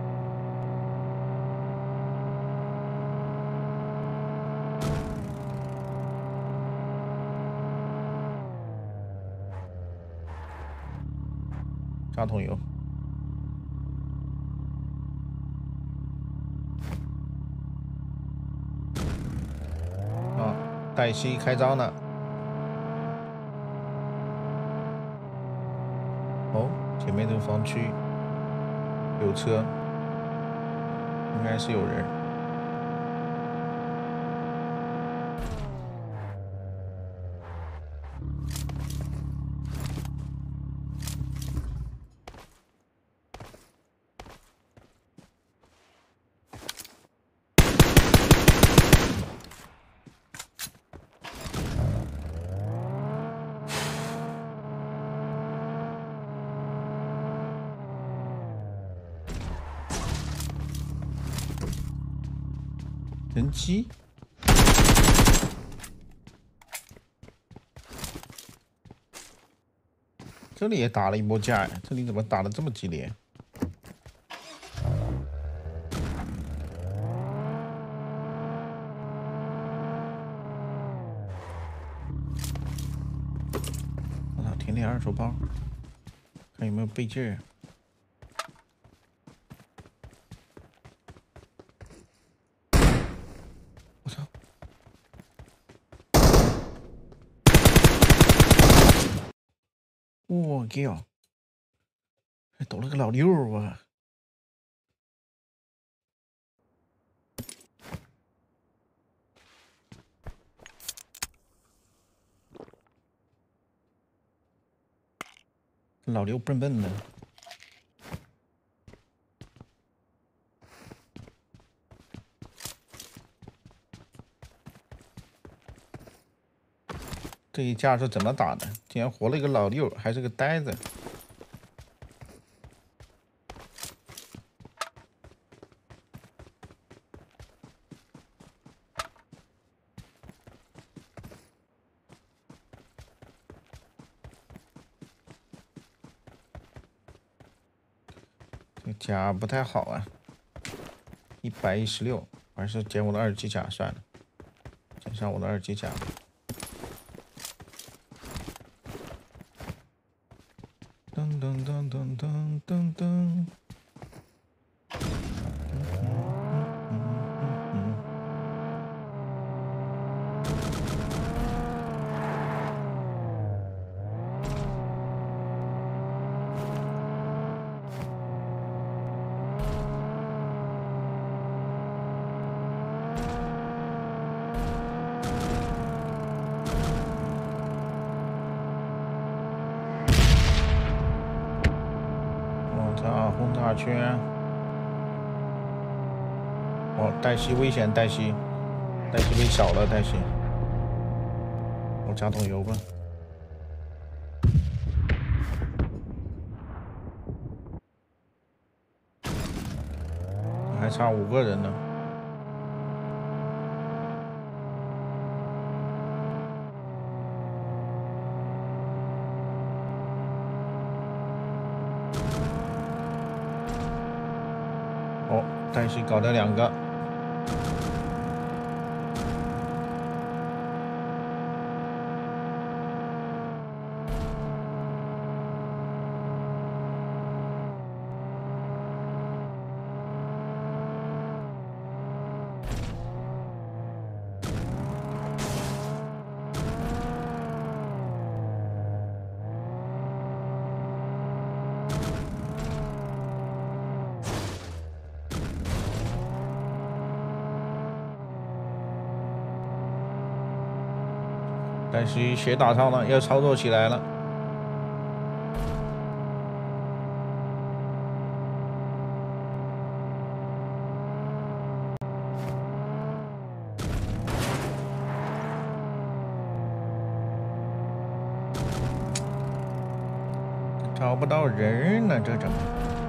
加桶油。黛西开张了， 前面这个房区有车，应该是有人。人机，这里也打了一波架呀！这里怎么打的这么激烈？我操，填点二手包，看有没有倍劲儿。 我靠！还抖了个老六啊！老六笨笨的。这一架是怎么打的？竟然活了一个老六，还是个呆子。这甲不太好啊，116，还是捡我的2级甲算了，捡上我的2级甲。 噔噔噔噔噔噔噔。轰炸圈！哦，黛西危险，黛西被扫了，黛西。我加桶油吧。还差5个人呢。哦，黛西搞了2个。 但是血打上了，要操作起来了。找不到人呢，这怎么？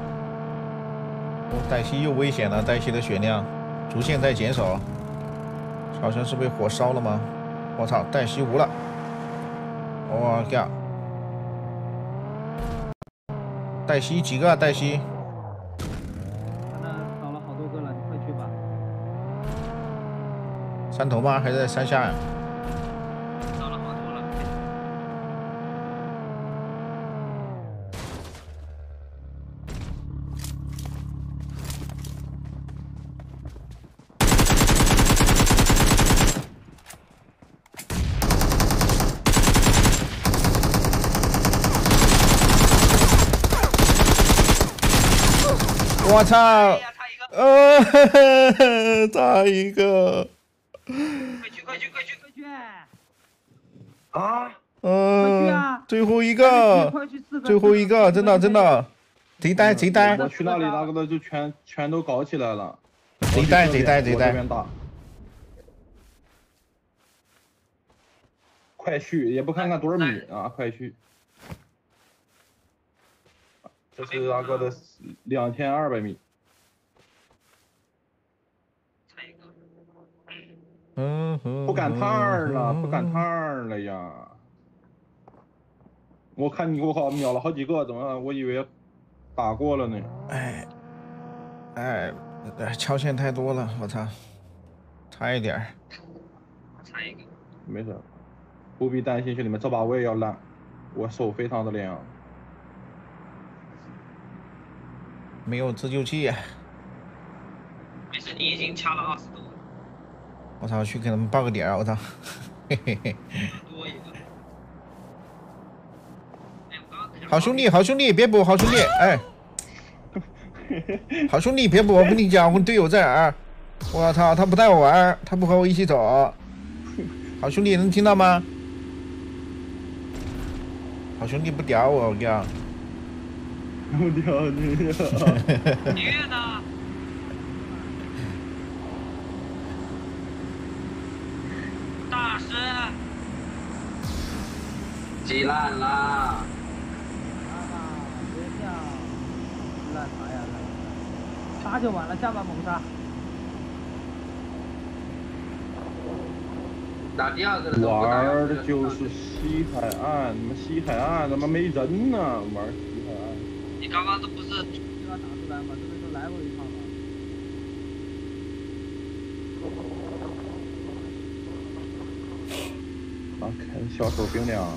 哦，黛西又危险了，黛西的血量逐渐在减少，好像是被火烧了吗？ 我操，黛西无了！我靠！黛西几个？黛西？ 那倒了好多个了，你快去吧。 山头吗？还是在山下呀？ 倒了好多了。 我操！ 哎呀，差一个， 差一个。 快去！ 快去！ 啊！ 最后一个，最后一个，真的，贼呆。 我去那里那个的就全都搞起来了。 贼呆。 我这边打。快去，也不看看多少米啊！快去。这是那个的2200米。不赶趟了呀！我看你给我秒了好几个，怎么我以为打过了呢？ 超限太多了，我操，差一点。 差一个。 没事，不必担心，兄弟们，这把我也要烂，我手非常的凉。 没有自救器。 没事，你已经掐了20多。 我操，去给他们报个点，我操，嘿。 多一个。 好兄弟，别补，好兄弟，哎，好兄弟，别补，我跟你讲，我队友在啊，我操，他不带我玩，他不和我一起走，好兄弟，能听到吗？好兄弟不屌我，我讲， 不屌你， 虐呢？大师， 鸡烂啦！ 烂啥呀？杀就完了，下把猛杀。 打第二个的时候， 玩的就是西海岸，你们西海岸他妈没人呢，玩西海岸。 你刚刚这不是就要打出来吗？这不是来回一趟吗？ 啊，看小手兵粮。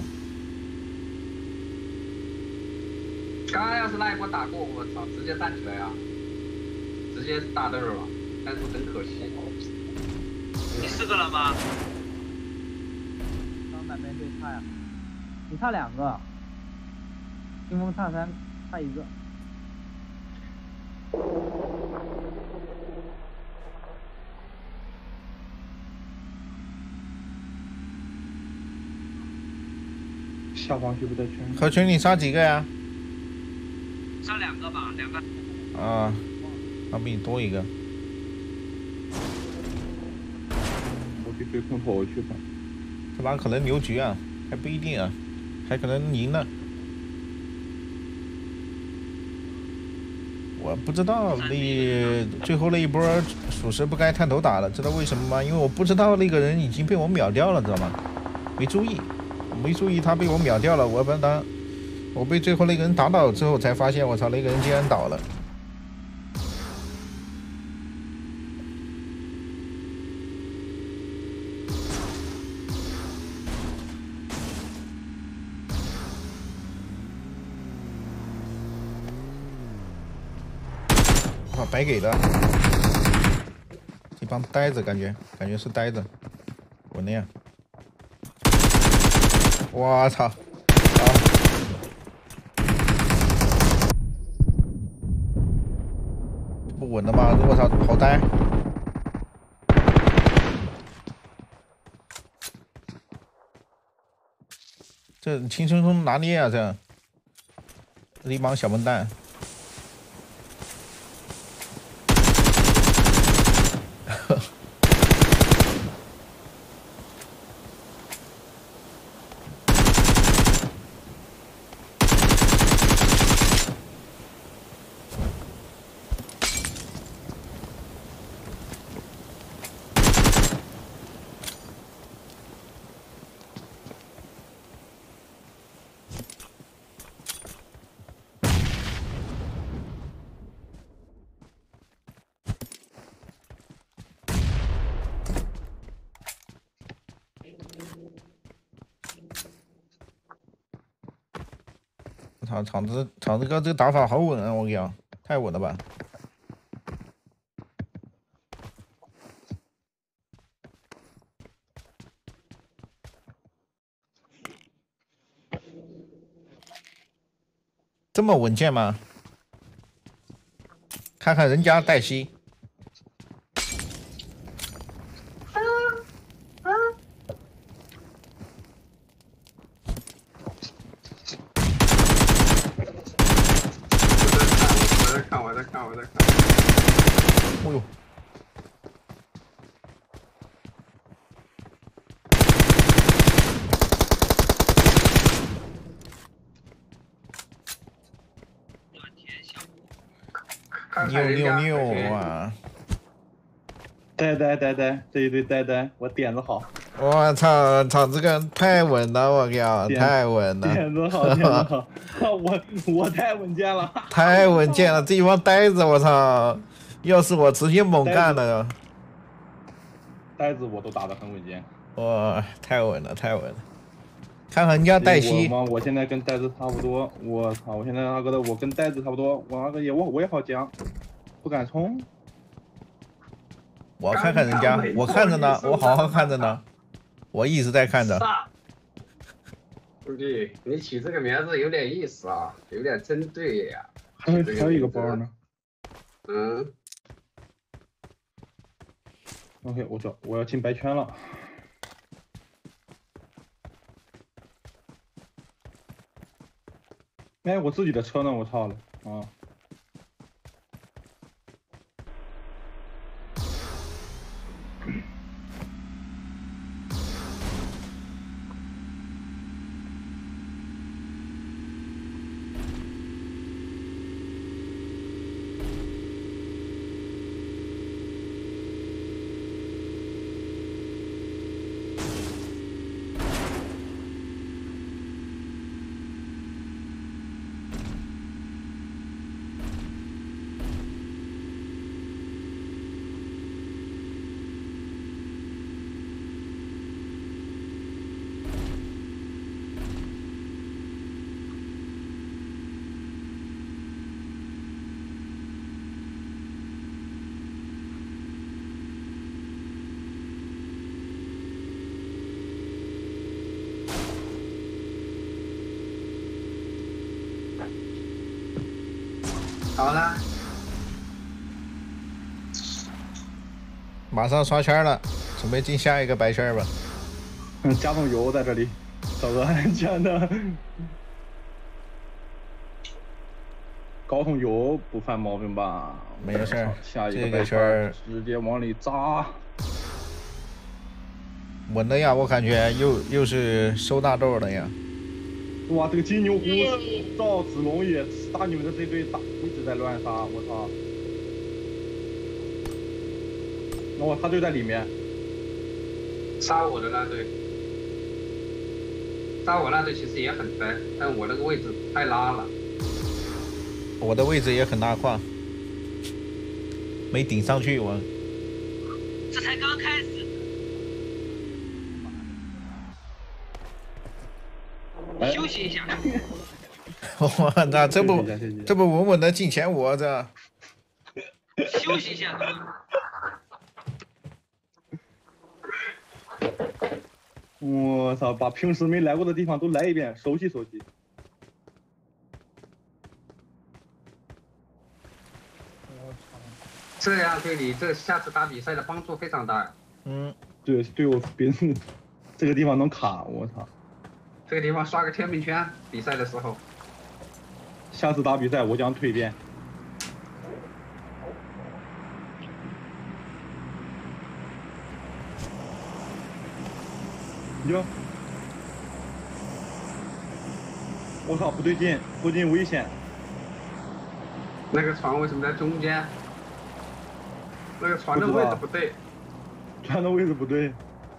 刚刚要是那一波打过，我操，直接站起来啊，直接大豆了，但是很可惜。 你4个人吗？ 刚哪边队差呀？你差2个，清风差3，差1个。 下方去不在圈。 何群，你杀几个呀？ 杀2个吧，2个。 啊，他比你多一个。 我去追空投去吧。 这把可能牛局啊，还不一定啊，还可能赢呢。我不知道最后那一波属实不该探头打了，知道为什么吗？因为我不知道那个人已经被我秒掉了，知道吗？没注意他被我秒掉了，我被最后那个人打倒之后才发现，我操，那个人竟然倒了。哇，白给的，这帮呆子感觉是呆子，滚的呀！我操！啊！不稳的吗？我操，好呆！这轻松松拿捏啊！这一帮小笨蛋。场子哥这个打法好稳啊！我跟你讲，太稳了吧！这么稳健吗？ 看看人家黛西。 我在看。 哦呦！牛啊！ 呆，这一队呆，我点子好。 我操，这个太稳了，我靠，太稳了。 点子好，我太稳健了。 太稳健了，这一帮呆子，我操！要是我直接猛干了。 呆子我都打得很稳健。 哇，太稳了。看看人家黛西。 我现在跟呆子差不多。我操！我现在那个的，我跟呆子差不多。我那个我也好讲，不敢冲。 我看看人家，我看着呢，我好好看着呢，我一直在看着。 兄弟，你起这个名字有点意思啊，有点针对呀。 还有一个包呢。 嗯。 OK， 我要进白圈了。哎，我自己的车呢？我操了啊！ 好了， 马上刷圈了，准备进下一个白圈吧。 加桶油在这里，找个安全的。搞桶油不犯毛病吧？ 没有事儿， 下一个白圈直接往里扎。 稳的呀，我感觉又是收大豆的呀。 哇，这个金牛湖赵子龙也打你们的这队打一直在乱杀，我操！哦，他就在里面。 杀我的那队，杀我那队其实也很呆，但我那个位置太拉了。 我的位置也很拉胯，没顶上去我。 这才刚开始。休息一下。 我操，这不稳稳的进前五啊这。 休息一下。 我操，把平时没来过的地方都来一遍，熟悉。 这样对你这下次打比赛的帮助非常大。 嗯，对我别人这个地方能卡，我操。 这个地方刷个天命圈，比赛的时候。 下次打比赛我将蜕变。哟！我操，不对劲，附近危险。 那个船为什么在中间？那个船的位置不对。 船的位置不对。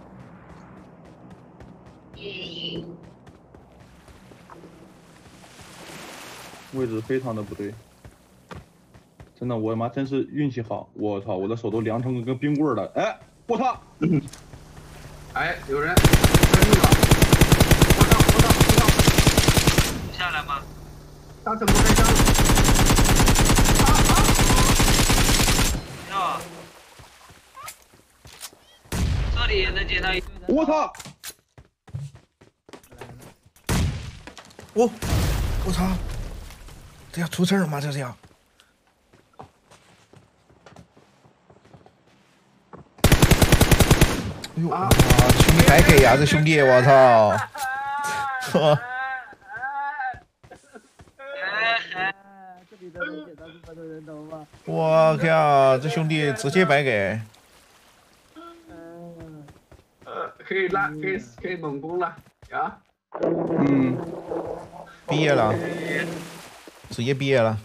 位置非常的不对，真的，我妈真是运气好，我操，我的手都凉成跟冰棍了，哎，我操！ 哎，有人跟你了，我操！ 下来吗？ 他怎么开枪？ 啊！这里也能捡到一。 我操！ 我操！这要出事了吗？这是要？ 哎呦，哇，兄弟还给呀，这兄弟，我操！呵， 这里都能捡到这么多人头吗？ 我靠，这兄弟直接白给。 可以猛攻了啊！ 嗯， 毕业了，直接毕业了。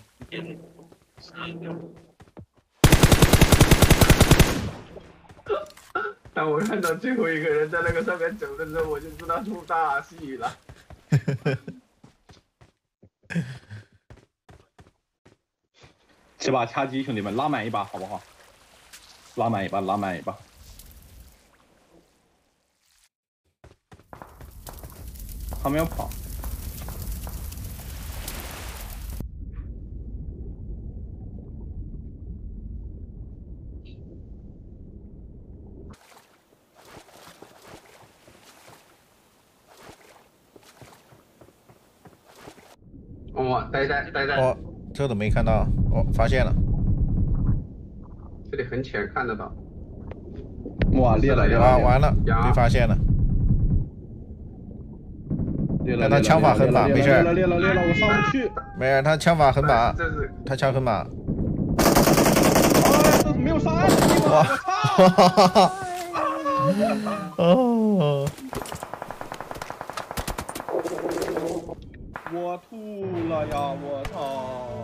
当我看到最后一个人在那个上面走的时候，我就知道出大戏了。 这把掐机，兄弟们拉满一把，好不好？拉满一把，拉满一把。他们要跑。 哦，待在。 哦，这都没看到。哦，发现了。 这里很浅，看得到。 哇，裂了！ 啊，完了，被发现了。但他枪法很把，没事。 裂了！我上不去。 没事，他枪法很把。他枪很把。 哎，这没有上岸的地方，我操！ 哦。 我吐了呀！我操！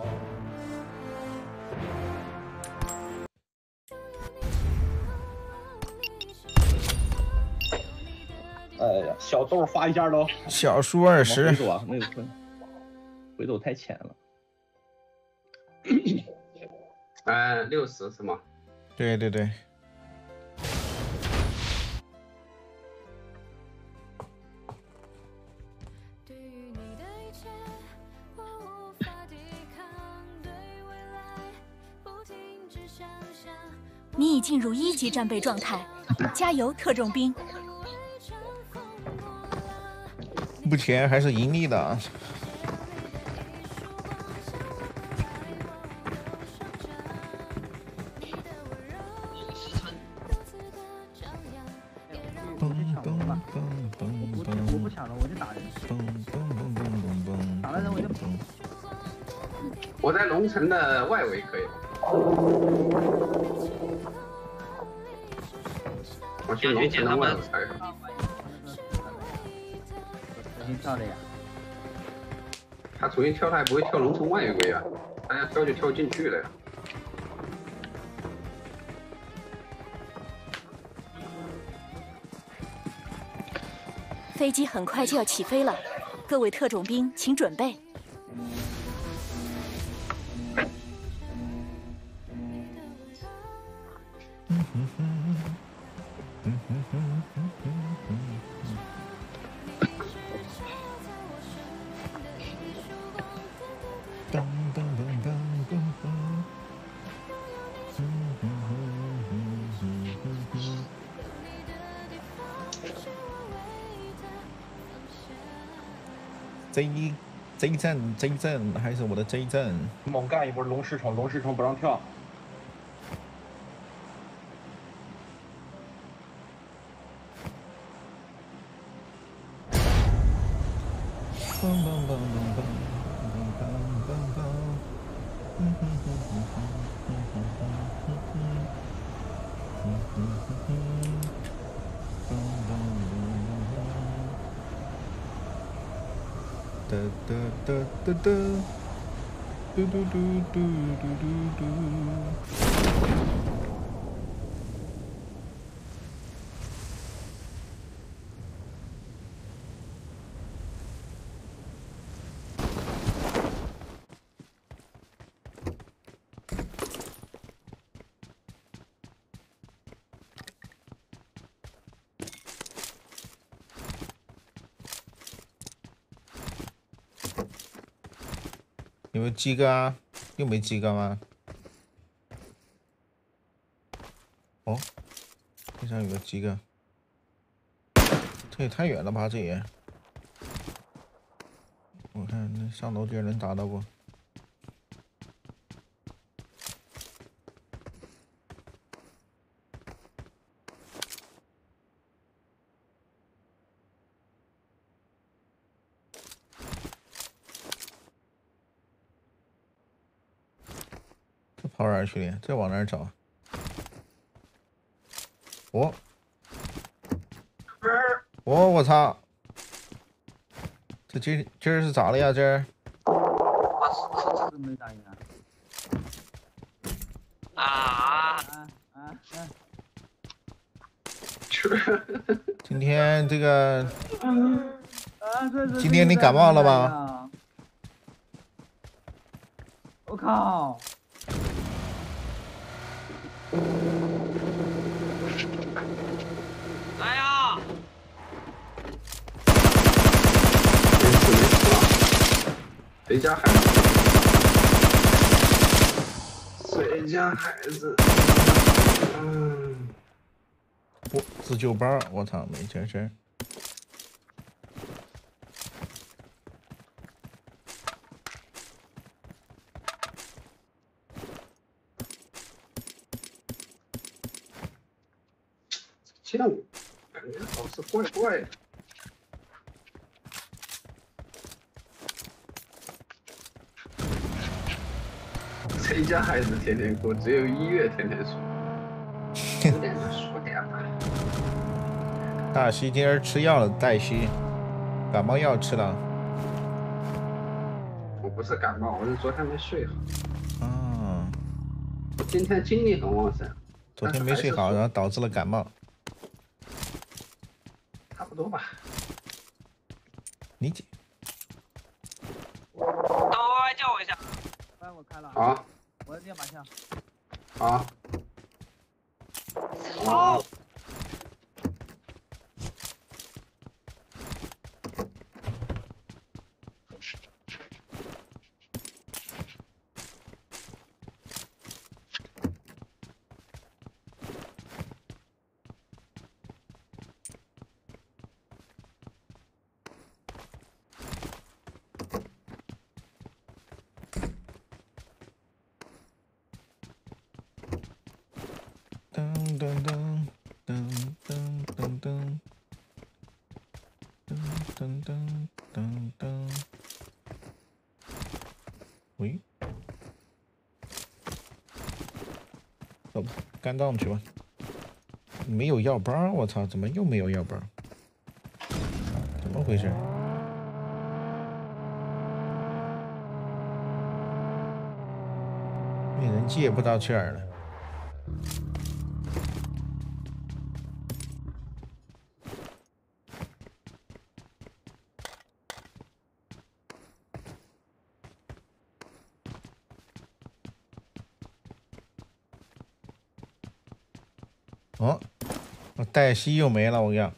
哎呀，小豆发一下都。 小数20。 回走啊，那个回走太浅了。 60是吗？ 对。 你已进入1级战备状态，加油，特种兵！ 目前还是盈利的。 我不抢了，我就打人。打了人我就跑。 我在龙城的外围可以。我去龙城的外围可以。 重新跳的呀。 他重新跳，他也不会跳龙城外围啊，他要跳就跳进去了呀。 飞机很快就要起飞了，各位特种兵请准备。 J 阵还是我的 J 阵。 猛干一波龙狮城不让跳。 有没有鸡哥啊？又没鸡哥吗？哦，地上有个鸡哥，这也太远了吧！这也，我看那上楼居然能打到不？ 跑哪儿去了？再往哪儿找？我操！这今儿是咋了呀？这儿是没打赢啊！ 今天这个，今天你感冒了吗？ 我靠！ 来呀！ 谁家孩子？谁家孩子？ 我自救包，我操，没这事儿。 这样感觉老是怪怪的。谁家孩子天天哭？只有1月天天说。有点就说点吧。 大西今儿吃药了，黛西，感冒药吃了。 我不是感冒，我是昨天没睡好。 啊。 我今天精力很旺盛。 昨天没睡好，然后导致了感冒。 差不多吧。 理解。 等我叫我一下。 我开了。 好。 我练把枪。 好。 好。 喂，走吧，干仗去吧。没有药包，我操，怎么又没有药包？怎么回事？那人机也不知道去哪儿了。哦，我黛西又没了，我讲。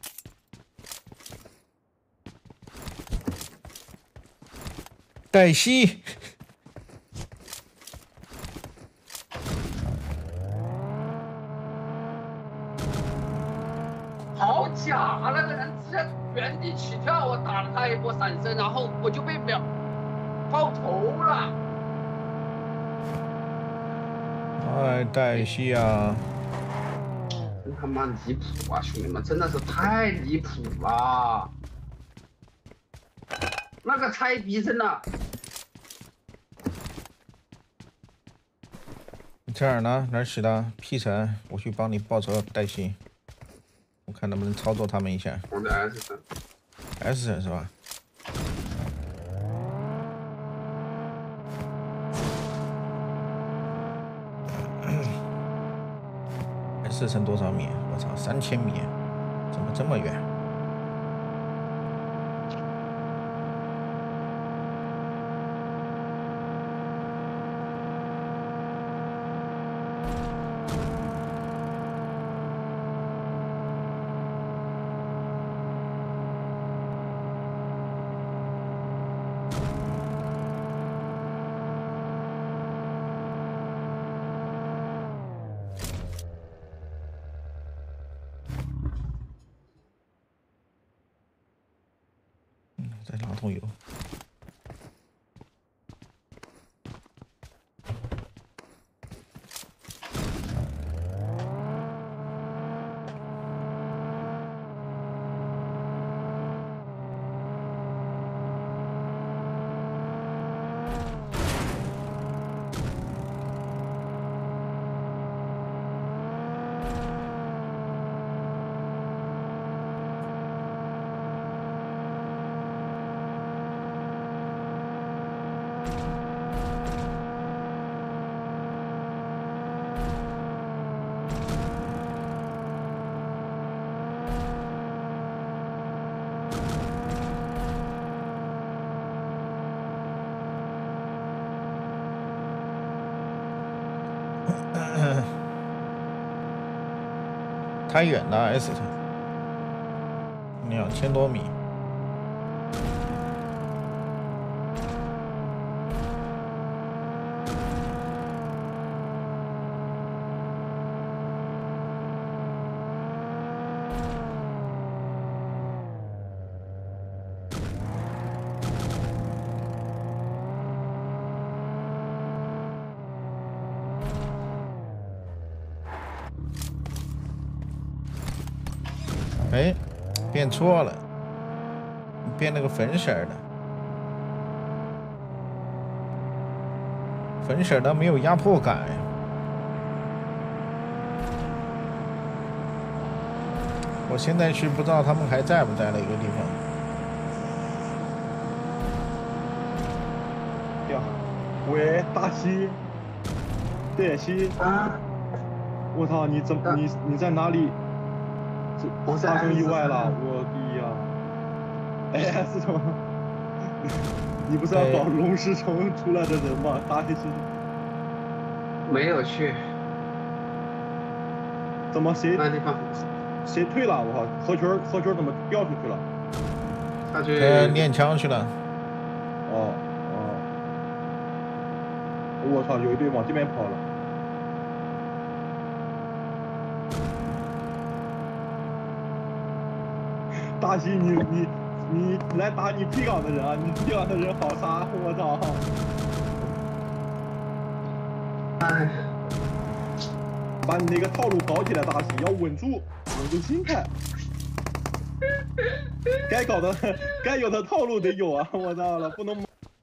黛西， 好假！那个人直接原地起跳，我打了他一波闪身，然后我就被爆头了。 哎，黛西啊！ 真他妈离谱啊，兄弟们，真的是太离谱了！那个拆逼真的。 你在哪儿呢？哪儿死的？P 城，我去帮你报仇，黛西。我看能不能操作他们一下。 我在 S 城。 S 城是吧？S 城多少米？我操，3000米，怎么这么远？再拉桶油。 太远了 ，S 2000多米。哎，变错了，变那个粉色的，粉色的没有压迫感。我现在去不知道他们还在不在那个地方。 呀，喂，大西，对西啊！ 我操，你怎么你在哪里？发生意外了，我的呀！哎，司冲，你不是要找龙石城出来的人吗？大西没有去。 怎么谁那地方谁退了？我靠，何群怎么掉出去了？ 他去练枪去了。 哦，我操，有一队往这边跑了。大西，你来打你 P 岗的人啊！你 P 岗的人好杀，我操！ 哎， 把你那个套路搞起来，大西要稳住心态。该有的套路得有啊！我操了，不能。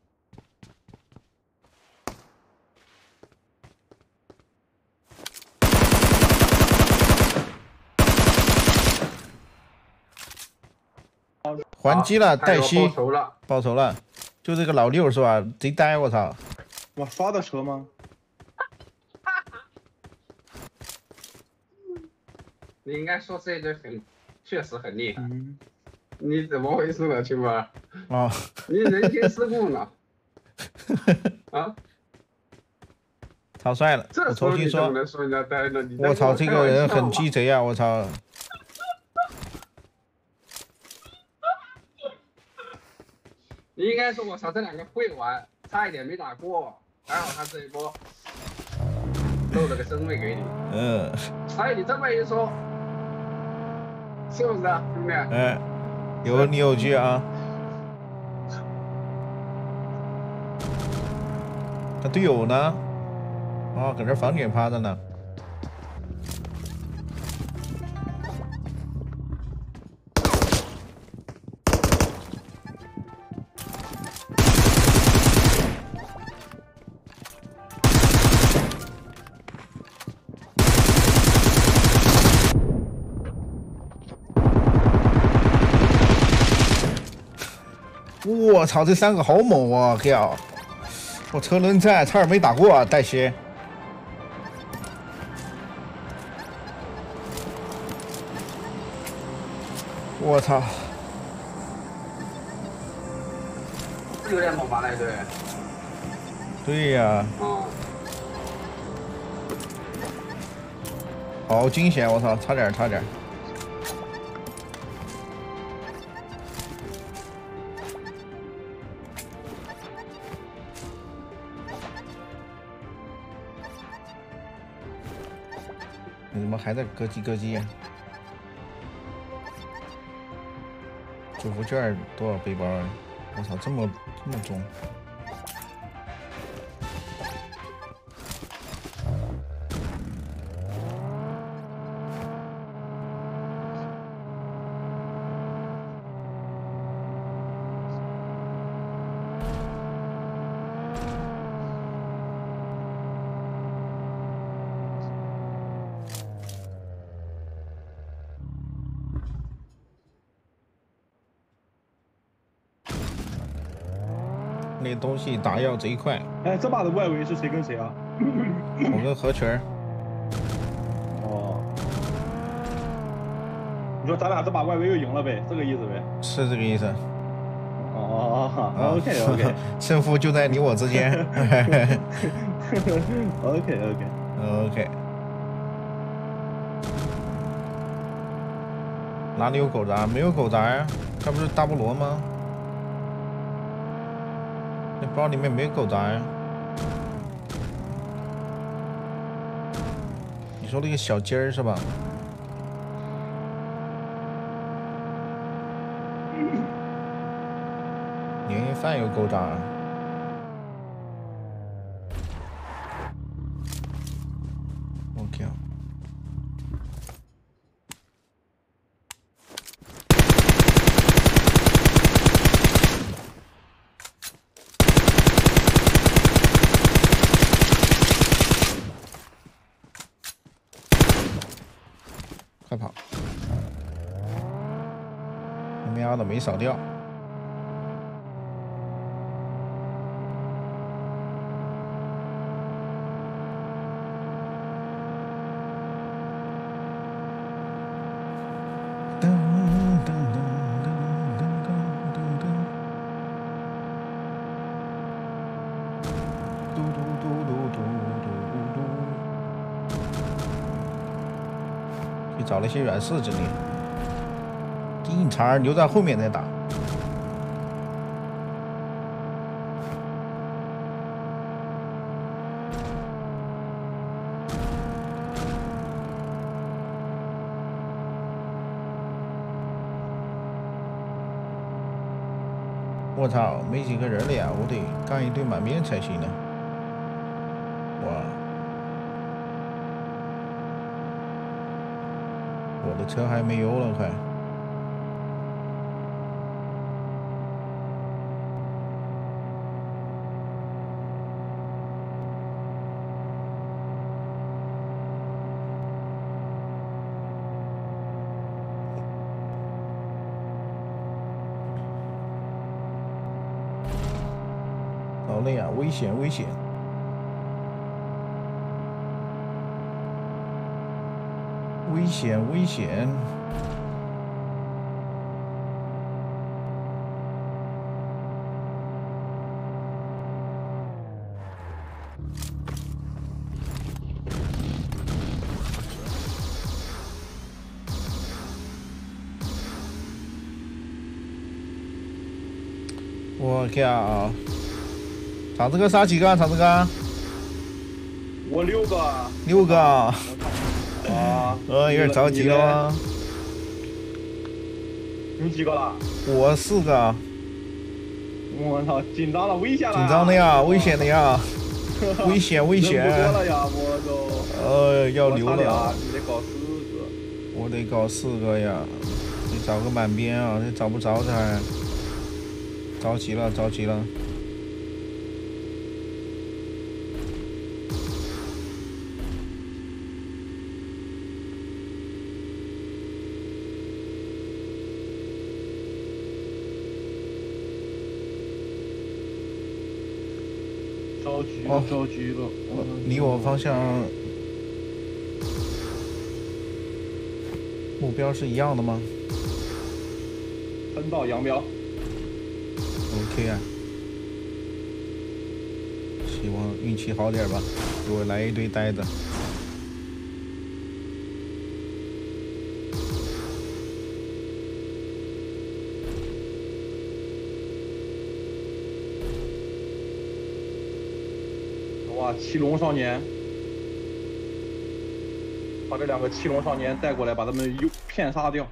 还击了，黛西报仇了，就这个老六是吧？贼呆，我操！ 我刷的车吗？ 你应该说这一队确实很厉害。你怎么回事呢，亲妈？ 哦， 你人情世故呢？啊？ 超帅了！我重新说，我操，这个人很鸡贼啊！我操！ 你应该说我操，这两个会玩，差一点没打过，还好他这一波漏了个身位给你。哎，你这么一说，是不是啊，兄弟？ 有理有据啊。他队友呢？哦，搁这房顶趴着呢。我操，这三个好猛啊！靠，我车轮战差点没打过啊，黛西。我操！ 有点猛吧那队？ 对呀。好惊险！我操，差点。你怎么还在咯叽呀？祝福券多少背包啊？我操，这么重！那东西打药贼快。 哎，这把的外围是谁跟谁啊？ 我跟何群。 哦。你说咱俩这把外围又赢了呗？这个意思呗？ 是这个意思。 OK。 胜负就在你我之间。 OK。 哪里有狗杂？没有狗杂呀，它不是大菠萝吗？那包里面没有狗杂呀。你说那个小鸡儿是吧？年夜饭有狗杂。OK 啊。快跑！喵的没扫掉。噔噔噔噔噔噔噔噔。嘟嘟嘟嘟嘟嘟嘟。去找那些软柿子里。硬茬留在后面再打。我操，没几个人了呀！我得干一堆满面才行呢。哇！我的车还没油了，快！好累啊！危险，危险！危险，危险！我靠！厂子哥杀几个？厂子哥？ 我6个。 6个。 啊。 有点着急了。 你几个了？ 我4个。 我操，紧张了，危险了！ 紧张的呀，危险的呀，危险危险！ 人不多了呀，我都。 要留了。 你得搞4个。 我得搞4个呀，得找个满编啊，这找不着这还。着急了，着急了。 着急了，着急了。 离我方向目标是一样的吗？ 分道扬镳。 OK 啊，希望运气好点吧，给我来一堆呆子。 哇，七龙少年，把这2个七龙少年带过来，把他们骗杀掉。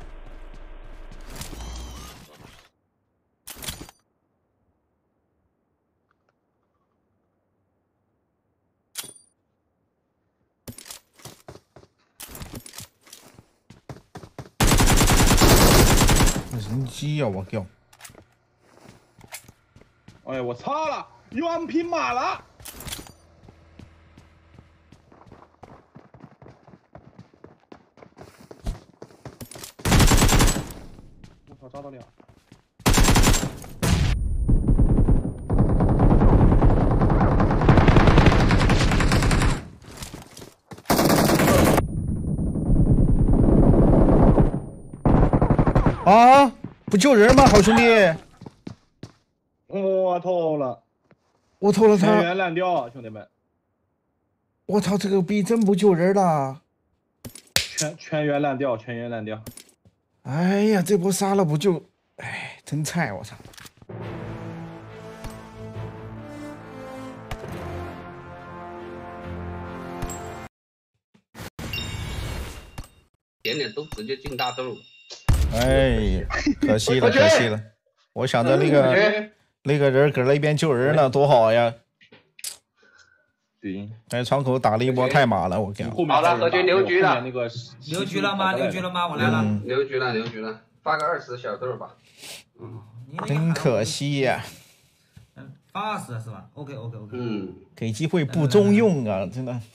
人机呀，我靠！ 哎呀，我操了，原匹马了！我操，抓到2。 啊！不救人吗，好兄弟？ 我透了， 我透了他！ 全员烂掉，兄弟们！ 我操，这个逼真不救人了！ 全员烂掉，全员烂掉！ 哎呀，这波杀了不就，哎，真菜！我操！ 点点都直接进大豆。 哎呀，可惜了，可惜了！我想着那个人搁那边救人呢，多好呀！ 对， 在窗口打了一波太马了，我靠！ 好了，德军留局了。 留局了吗？留局了吗？我来了。 留局了，留局了，发个20小豆吧。 真可惜呀。 80是吧 ？OK。 给机会不中用啊，真的。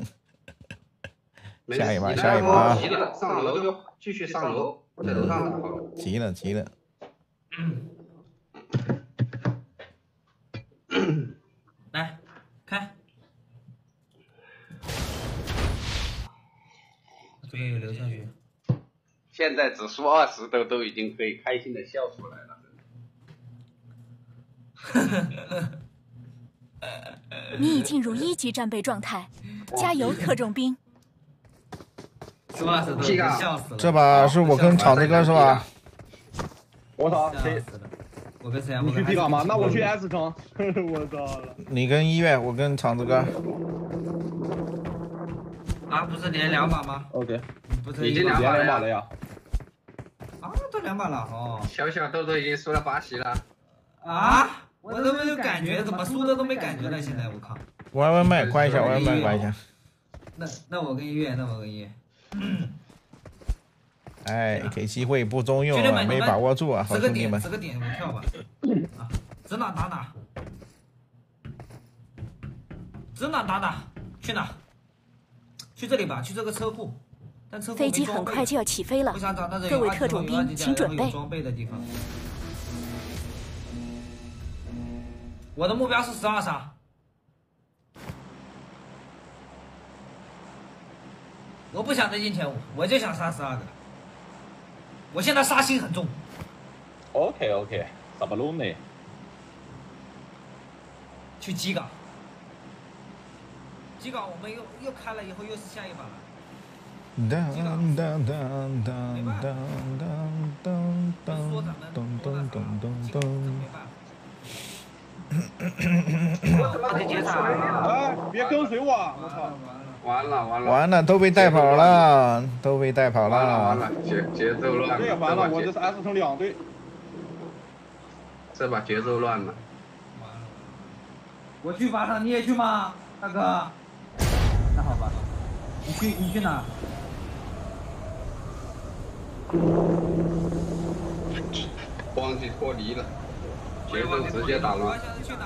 下一把，下一把。 急了，上楼就继续上楼，在楼上打好了。 急了，急了。 来，开。注意留下去。 现在只输20都已经可以开心的笑出来了。 你已进入1级战备状态，加油，特种兵！ 笑死了。 这把是我跟厂子哥是吧？ 我操，谁？ 我跟谁啊？ 你去 P 岗吗？那我去 S 城。我操了！ 你跟1月，我跟厂子哥。 啊，不是连2把吗 ？OK， 不是已经 2把了呀。 啊，都2把了哦。 小小豆豆已经输了8席了。 啊？我都没有感觉，怎么输的都没感觉了？现在我靠！ 玩外卖，关一下，外卖关一下。 那我跟1月， 哎，给机会不中用啊，没把握住啊，好兄弟们。 这个点我们跳吧。啊，指哪打哪。指哪打哪，去哪？去这里吧，去这个车库。但车库飞机很快就要起飞了，各位特种兵请准备。 装备的地方。我的目标是12杀。我不想再进前5，我就想杀12个。我现在杀心很重。 OK， 咋不弄呢？ 去机岗。机岗我们又开了以后又是下一把了。 当当当当当当当当。 哎，别跟随我！我操！ 完了， 都被带跑了，都被带跑了。 完了，节奏乱了。 这完了，我这是 S 城2队。 这把节奏乱了。 我去靶场，你也去吗，大哥？那好吧，你去哪？ 忘记脱离了，节奏直接打乱。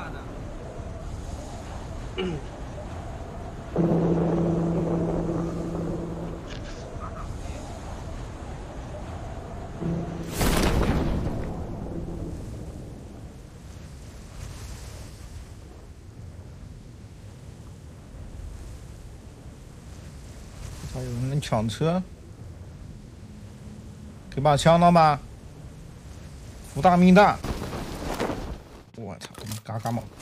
还有人抢车，给把枪了吗？福大命大！我操，嘎嘎猛！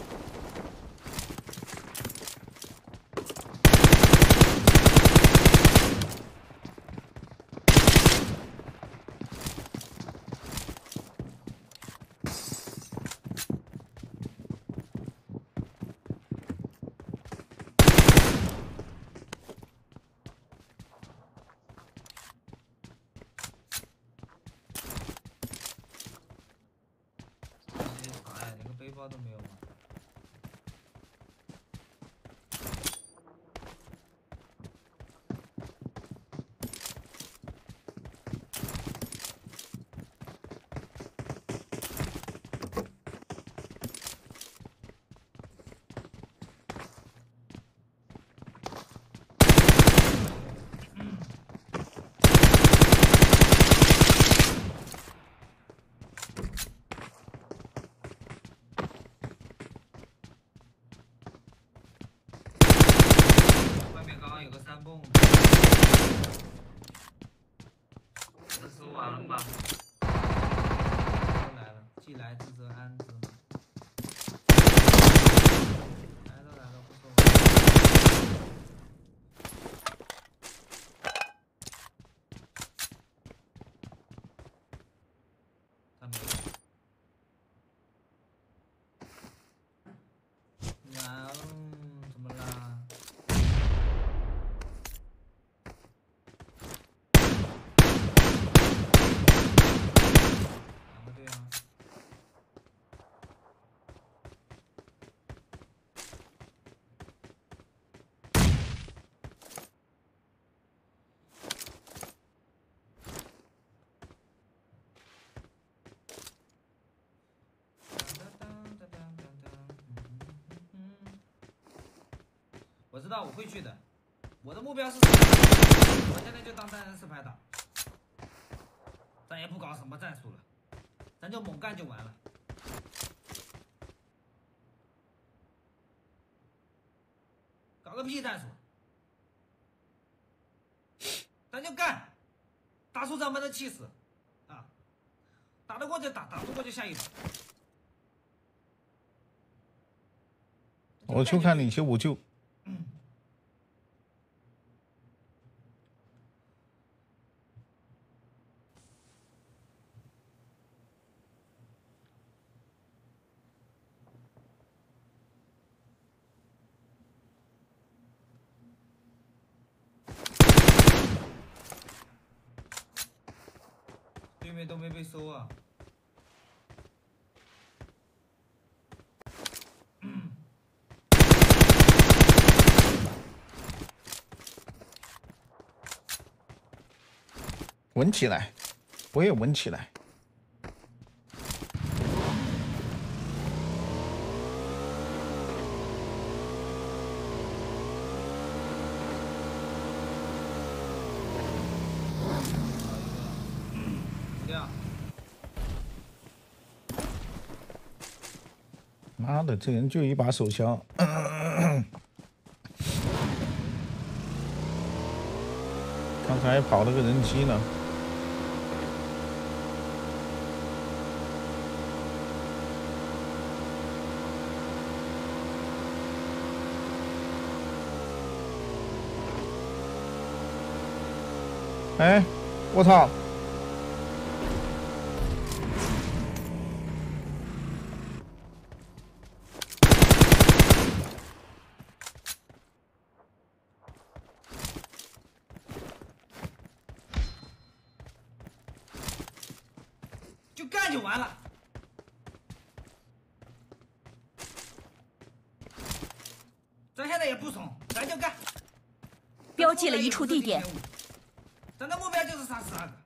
背包都没有吗？有个3蹦，这是完了吧？又来了，既来之则安之嘛。来了，不错。 啊，怎么了？哪个队啊？我知道我会去的，我的目标是我现在就当单人实拍打，咱也不搞什么战术了，咱就猛干就完了。搞个屁战术，咱就干，打出咱们的气势啊！打得过就打，打不过就下一把。 我就看你救不救。 对面都没被收啊！ 稳起来，我也稳起来。妈的，这人就一把手枪。刚才还跑了个人机呢。哎，我操！ 就干就完了。咱现在也不怂，咱就干。 标记了一处地点。 咱的目标就是杀12个。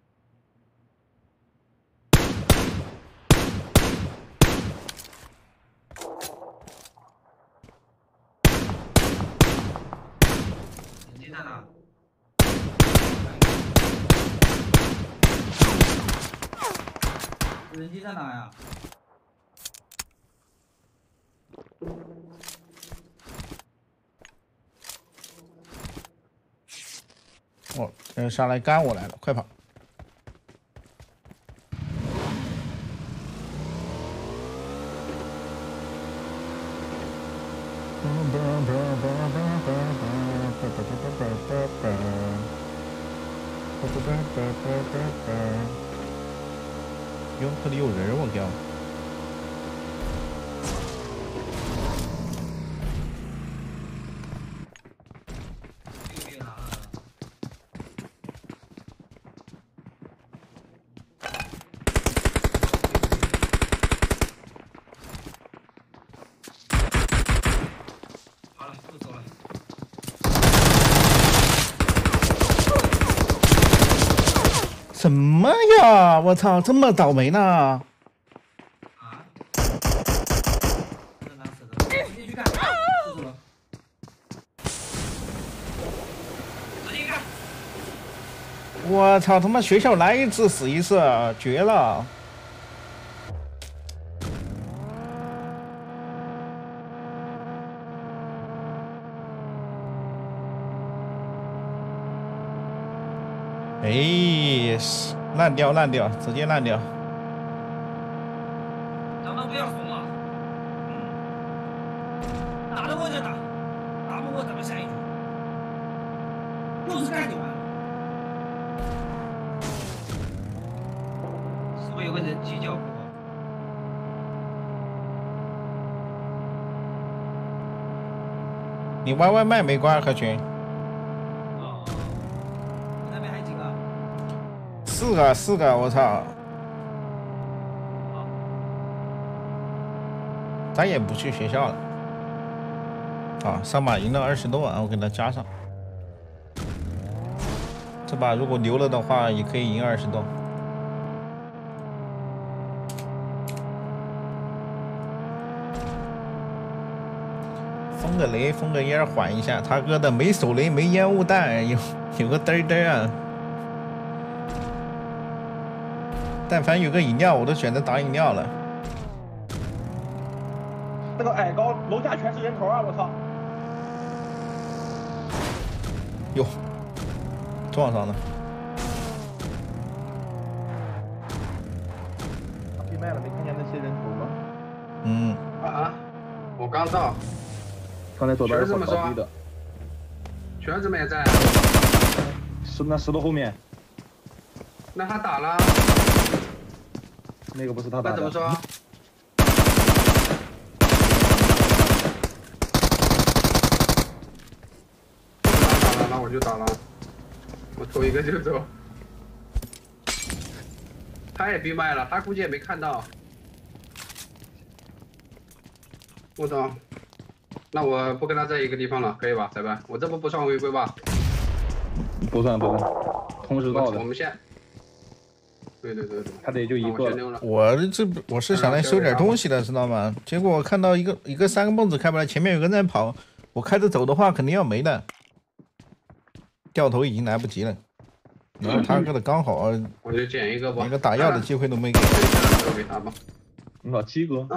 人机在哪？人机在哪呀？ 哦，上来干我来了，快跑！哟，这里有人，我靠！ 好了，不走了。 什么呀！我操，这么倒霉呢？ 啊？这哪死的？直接去干！不走了。直接干！ 我操，他妈学校来一次死一次，绝了！哎，烂掉烂掉，直接烂掉。 咱们不要怂了，打得过就打，打不过咱们下一局，就是干就完了。是不是有个人机叫过？ 你外卖没挂可群？ 哦，你那边还几个？ 四个，我操！咱也不去学校了。啊，上把赢了20多万，我给他加上。这把如果留了的话，也可以赢20多。封个雷，封个烟缓一下。他哥的没手雷，没烟雾弹，有个嘚嘚啊！但凡有个饮料，我都选择打饮料了。 那个矮高楼下全是人头啊！我操！ 哟，撞上了。 闭麦了，没看见那些人头吗？ 嗯。 我刚到。 刚才左边有倒地的。 圈子没在。 那石头后面。 那他打了。 那个不是他打的。 那怎么说？那我就打了，我头一个就走。他也闭麦了，他估计也没看到。我操！那我不跟他在一个地方了，可以吧，裁判？我这不算违规吧？ 不算，同时到的。 我们先。对， 他得就一个。 我是想来收点东西的，知道吗？结果我看到一个3个蹦子开不来，前面有个人在跑，我开着走的话肯定要没的。掉头已经来不及了，然后他哥的刚好， 我就捡一个吧， 连个打药的机会都没给。 都给他吧。 老七哥，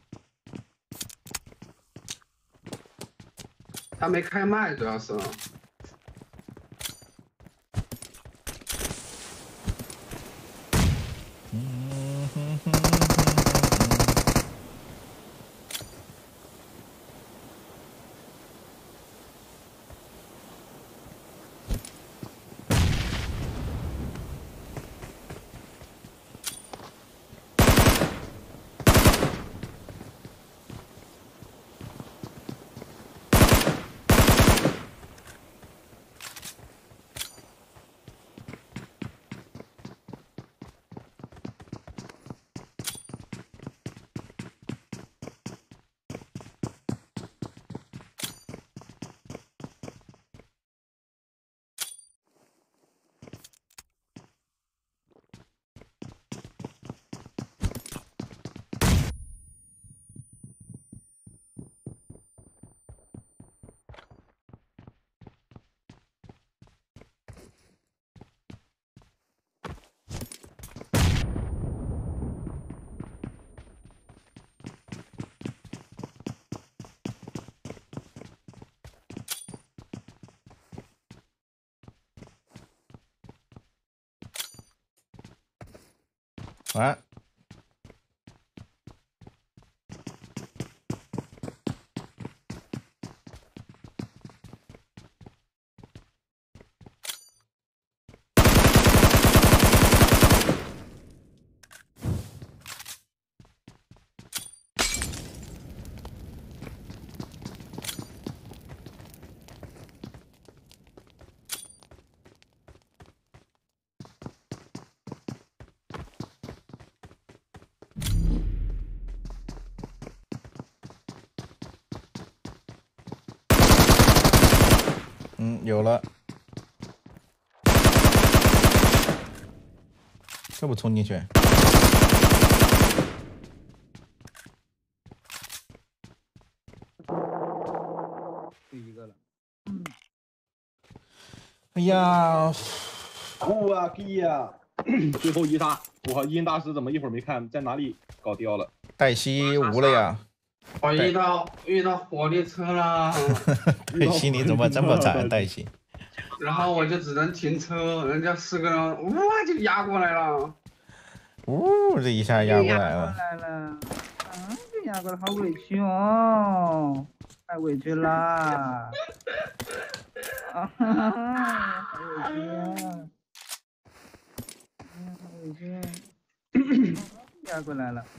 他没开麦，主要是。 完。有了，这不冲进去？ 第一个了。 哎呀， 哇逼呀！最后一杀，我靠，阴大师怎么一会儿没看，在哪里搞掉了？ 黛西无了呀！ 我遇到火力车了。 黛西你怎么这么惨，黛西？ 然后我就只能停车，人家4个人哇就压过来了。 这一下压过来了。 这压过来好委屈哦，太委屈啦！好委屈啊！好委屈，压过来了。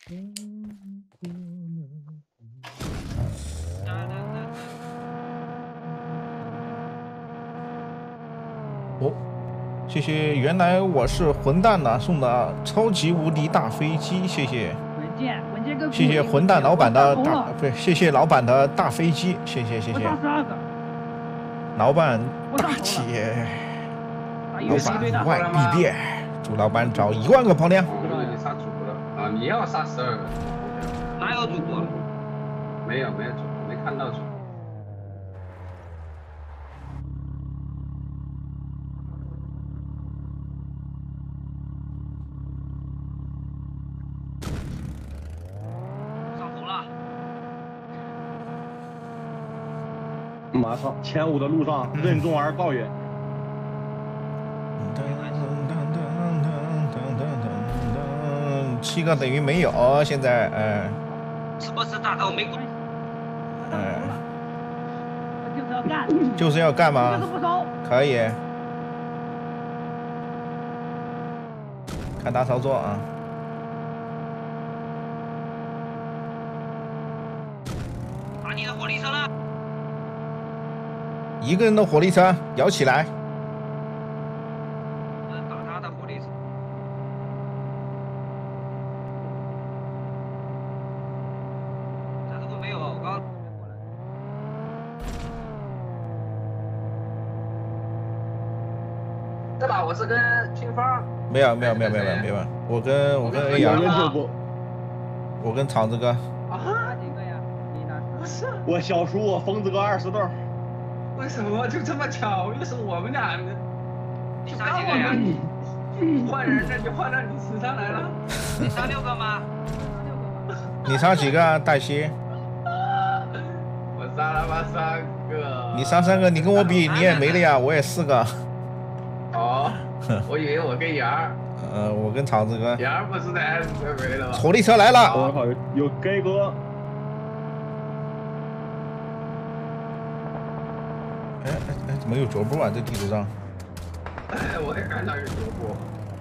哦，谢谢，原来我是混蛋呐，送的超级无敌大飞机，谢谢。 文件哥， 谢谢混蛋老板的大，不是，谢谢老板的大飞机，谢谢。老板大气，老板外必变，祝老板找1万个炮量。 你杀主了啊！你要杀12个？ 哪有主播？ 没有主播，没看到主播。 马上前5的路上任重而道远。 7个等于没有，现在是不是大头没关系？ 就是要干， 就是要干吗？可以，看他操作啊。 打你的火力车了。 1个人的火力车摇起来， 打他的火力车。这个没有，我刚过来。 这把我是跟清风。 没有，我跟 A 阳，我跟厂子哥。 啊？几个呀？你呢？不是。 我小叔，我疯子哥20豆。 为什么就这么巧？又是我们俩呢？ 你杀几个呀？ 换人那就换到你身上来了。 你杀6个吗？ 你杀几个啊，黛西？ 我杀了吧3个。 你杀3个，你跟我比，你也没了呀，我也4个。 哦，我以为我跟杨儿。 我跟厂子哥。 杨儿不是在 S 没了吗？ 火力车来了！ 我靠，有该哥。 哎，怎么有脚步啊？这地图上。 哎，我也看到有脚步。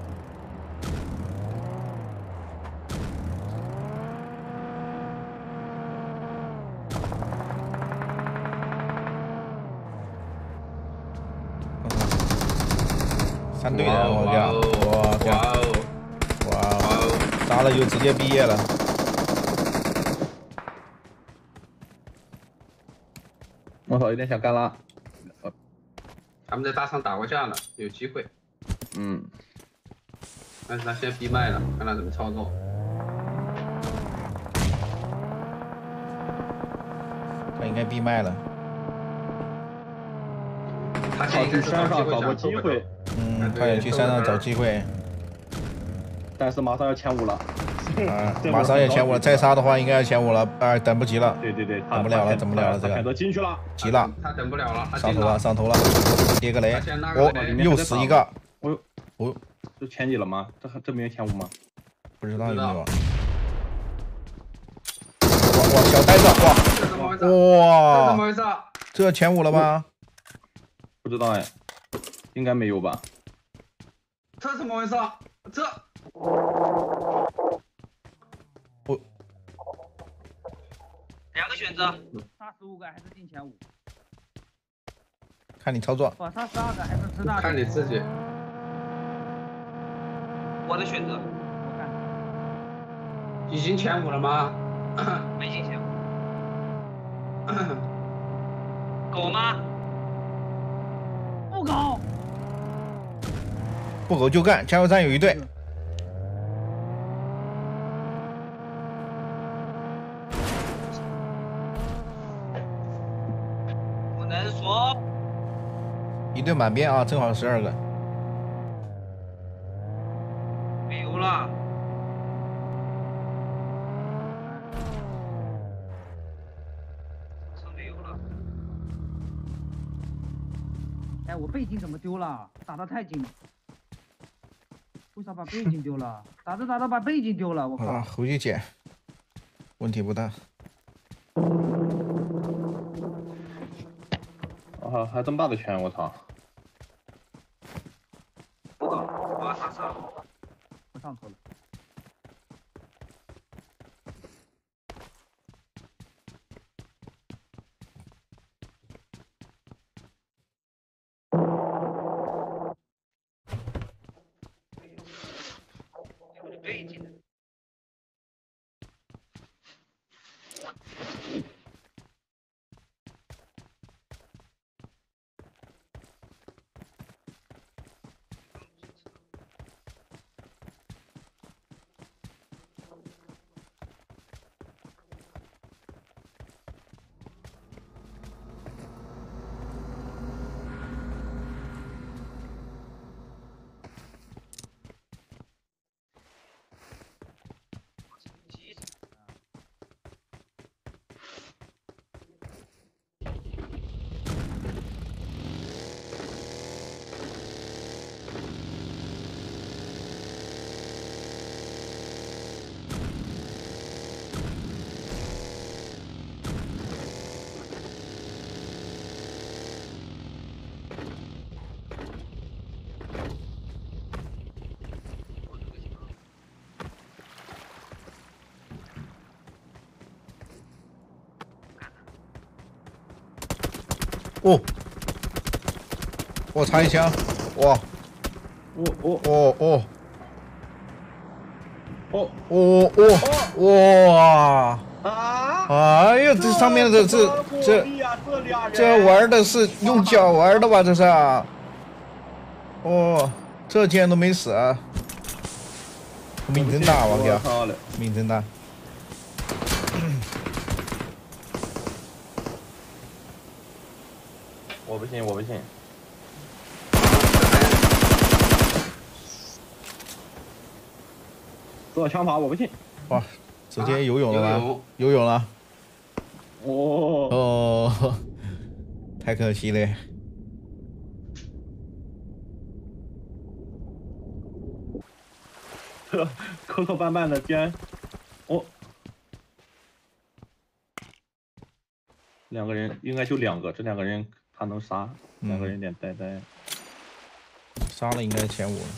3队人，我靠！哇，杀了就直接毕业了。 我操，有点想干拉。 他们在大厂打过架呢，有机会。但是他先闭麦了，看他怎么操作。 他应该闭麦了。 他想去山上找个机会。 他也去山上找机会。 但是马上要前5了。 马上要前5了，再杀的话应该要前5了，等不及了。 对， 等不了了，这个。 选择进去了。 急了。 他等不了了， 上头了，跌个雷。又死一个。 这前几了吗？这没有前5吗？ 不知道有没有。哇，小呆子，哇，这前5了吗？ 不知道哎，应该没有吧？ 这怎么回事？这。 2个选择， 杀15个还是进前5？ 看你操作。 我杀12个还是吃大？ 看你自己。 我的选择。 我看。 已经前5了吗？ 没进前5。够吗？ 不够。 不够就干，加油站有1队。 不能说。 1队满编啊，正好12个。 没有了。车没有了。 哎，我背景怎么丢了？打得太紧。为啥把背景丢了？打着把背景丢了，我靠！ 回去捡，问题不大。 啊，还这么大的圈，我操！ 不懂，我要上车。 我上车了。 哦，我擦一枪，哇！哦，哇！哎呀，这上面这玩的是用脚玩的吧？这是啊？哦，这竟然都没死啊！命真大，我靠！命真大。 我不信，我不信。这枪法我不信。 哇，直接游泳了吗？游泳了。哦，太可惜了。 这磕磕绊绊的，竟然，两个人应该就2个，这2个人他能杀，2个人有点呆呆。 杀了应该前5了。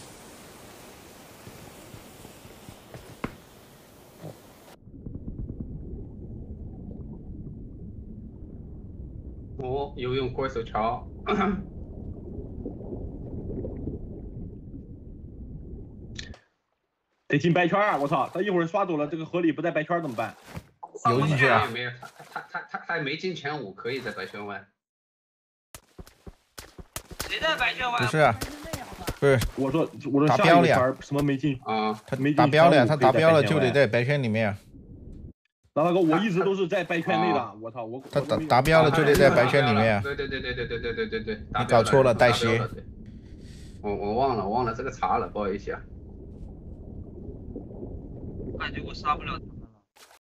哦，游泳过手桥。 得进白圈啊！我操，他一会儿刷走了，这个河里不在白圈怎么办？ 游进去啊！ 没有，他还没进前5，可以在白圈外。 谁在白圈外？ 不是，不是， 我说达标了呀！ 什么没进啊？ 他没达标了呀！他达标了就得在白圈里面。 大哥，我一直都是在白圈内的，我操， 他达标了就得在白圈里面。 对， 你搞错了，黛西。 我忘了这个查了，不好意思啊。 感觉我杀不了他。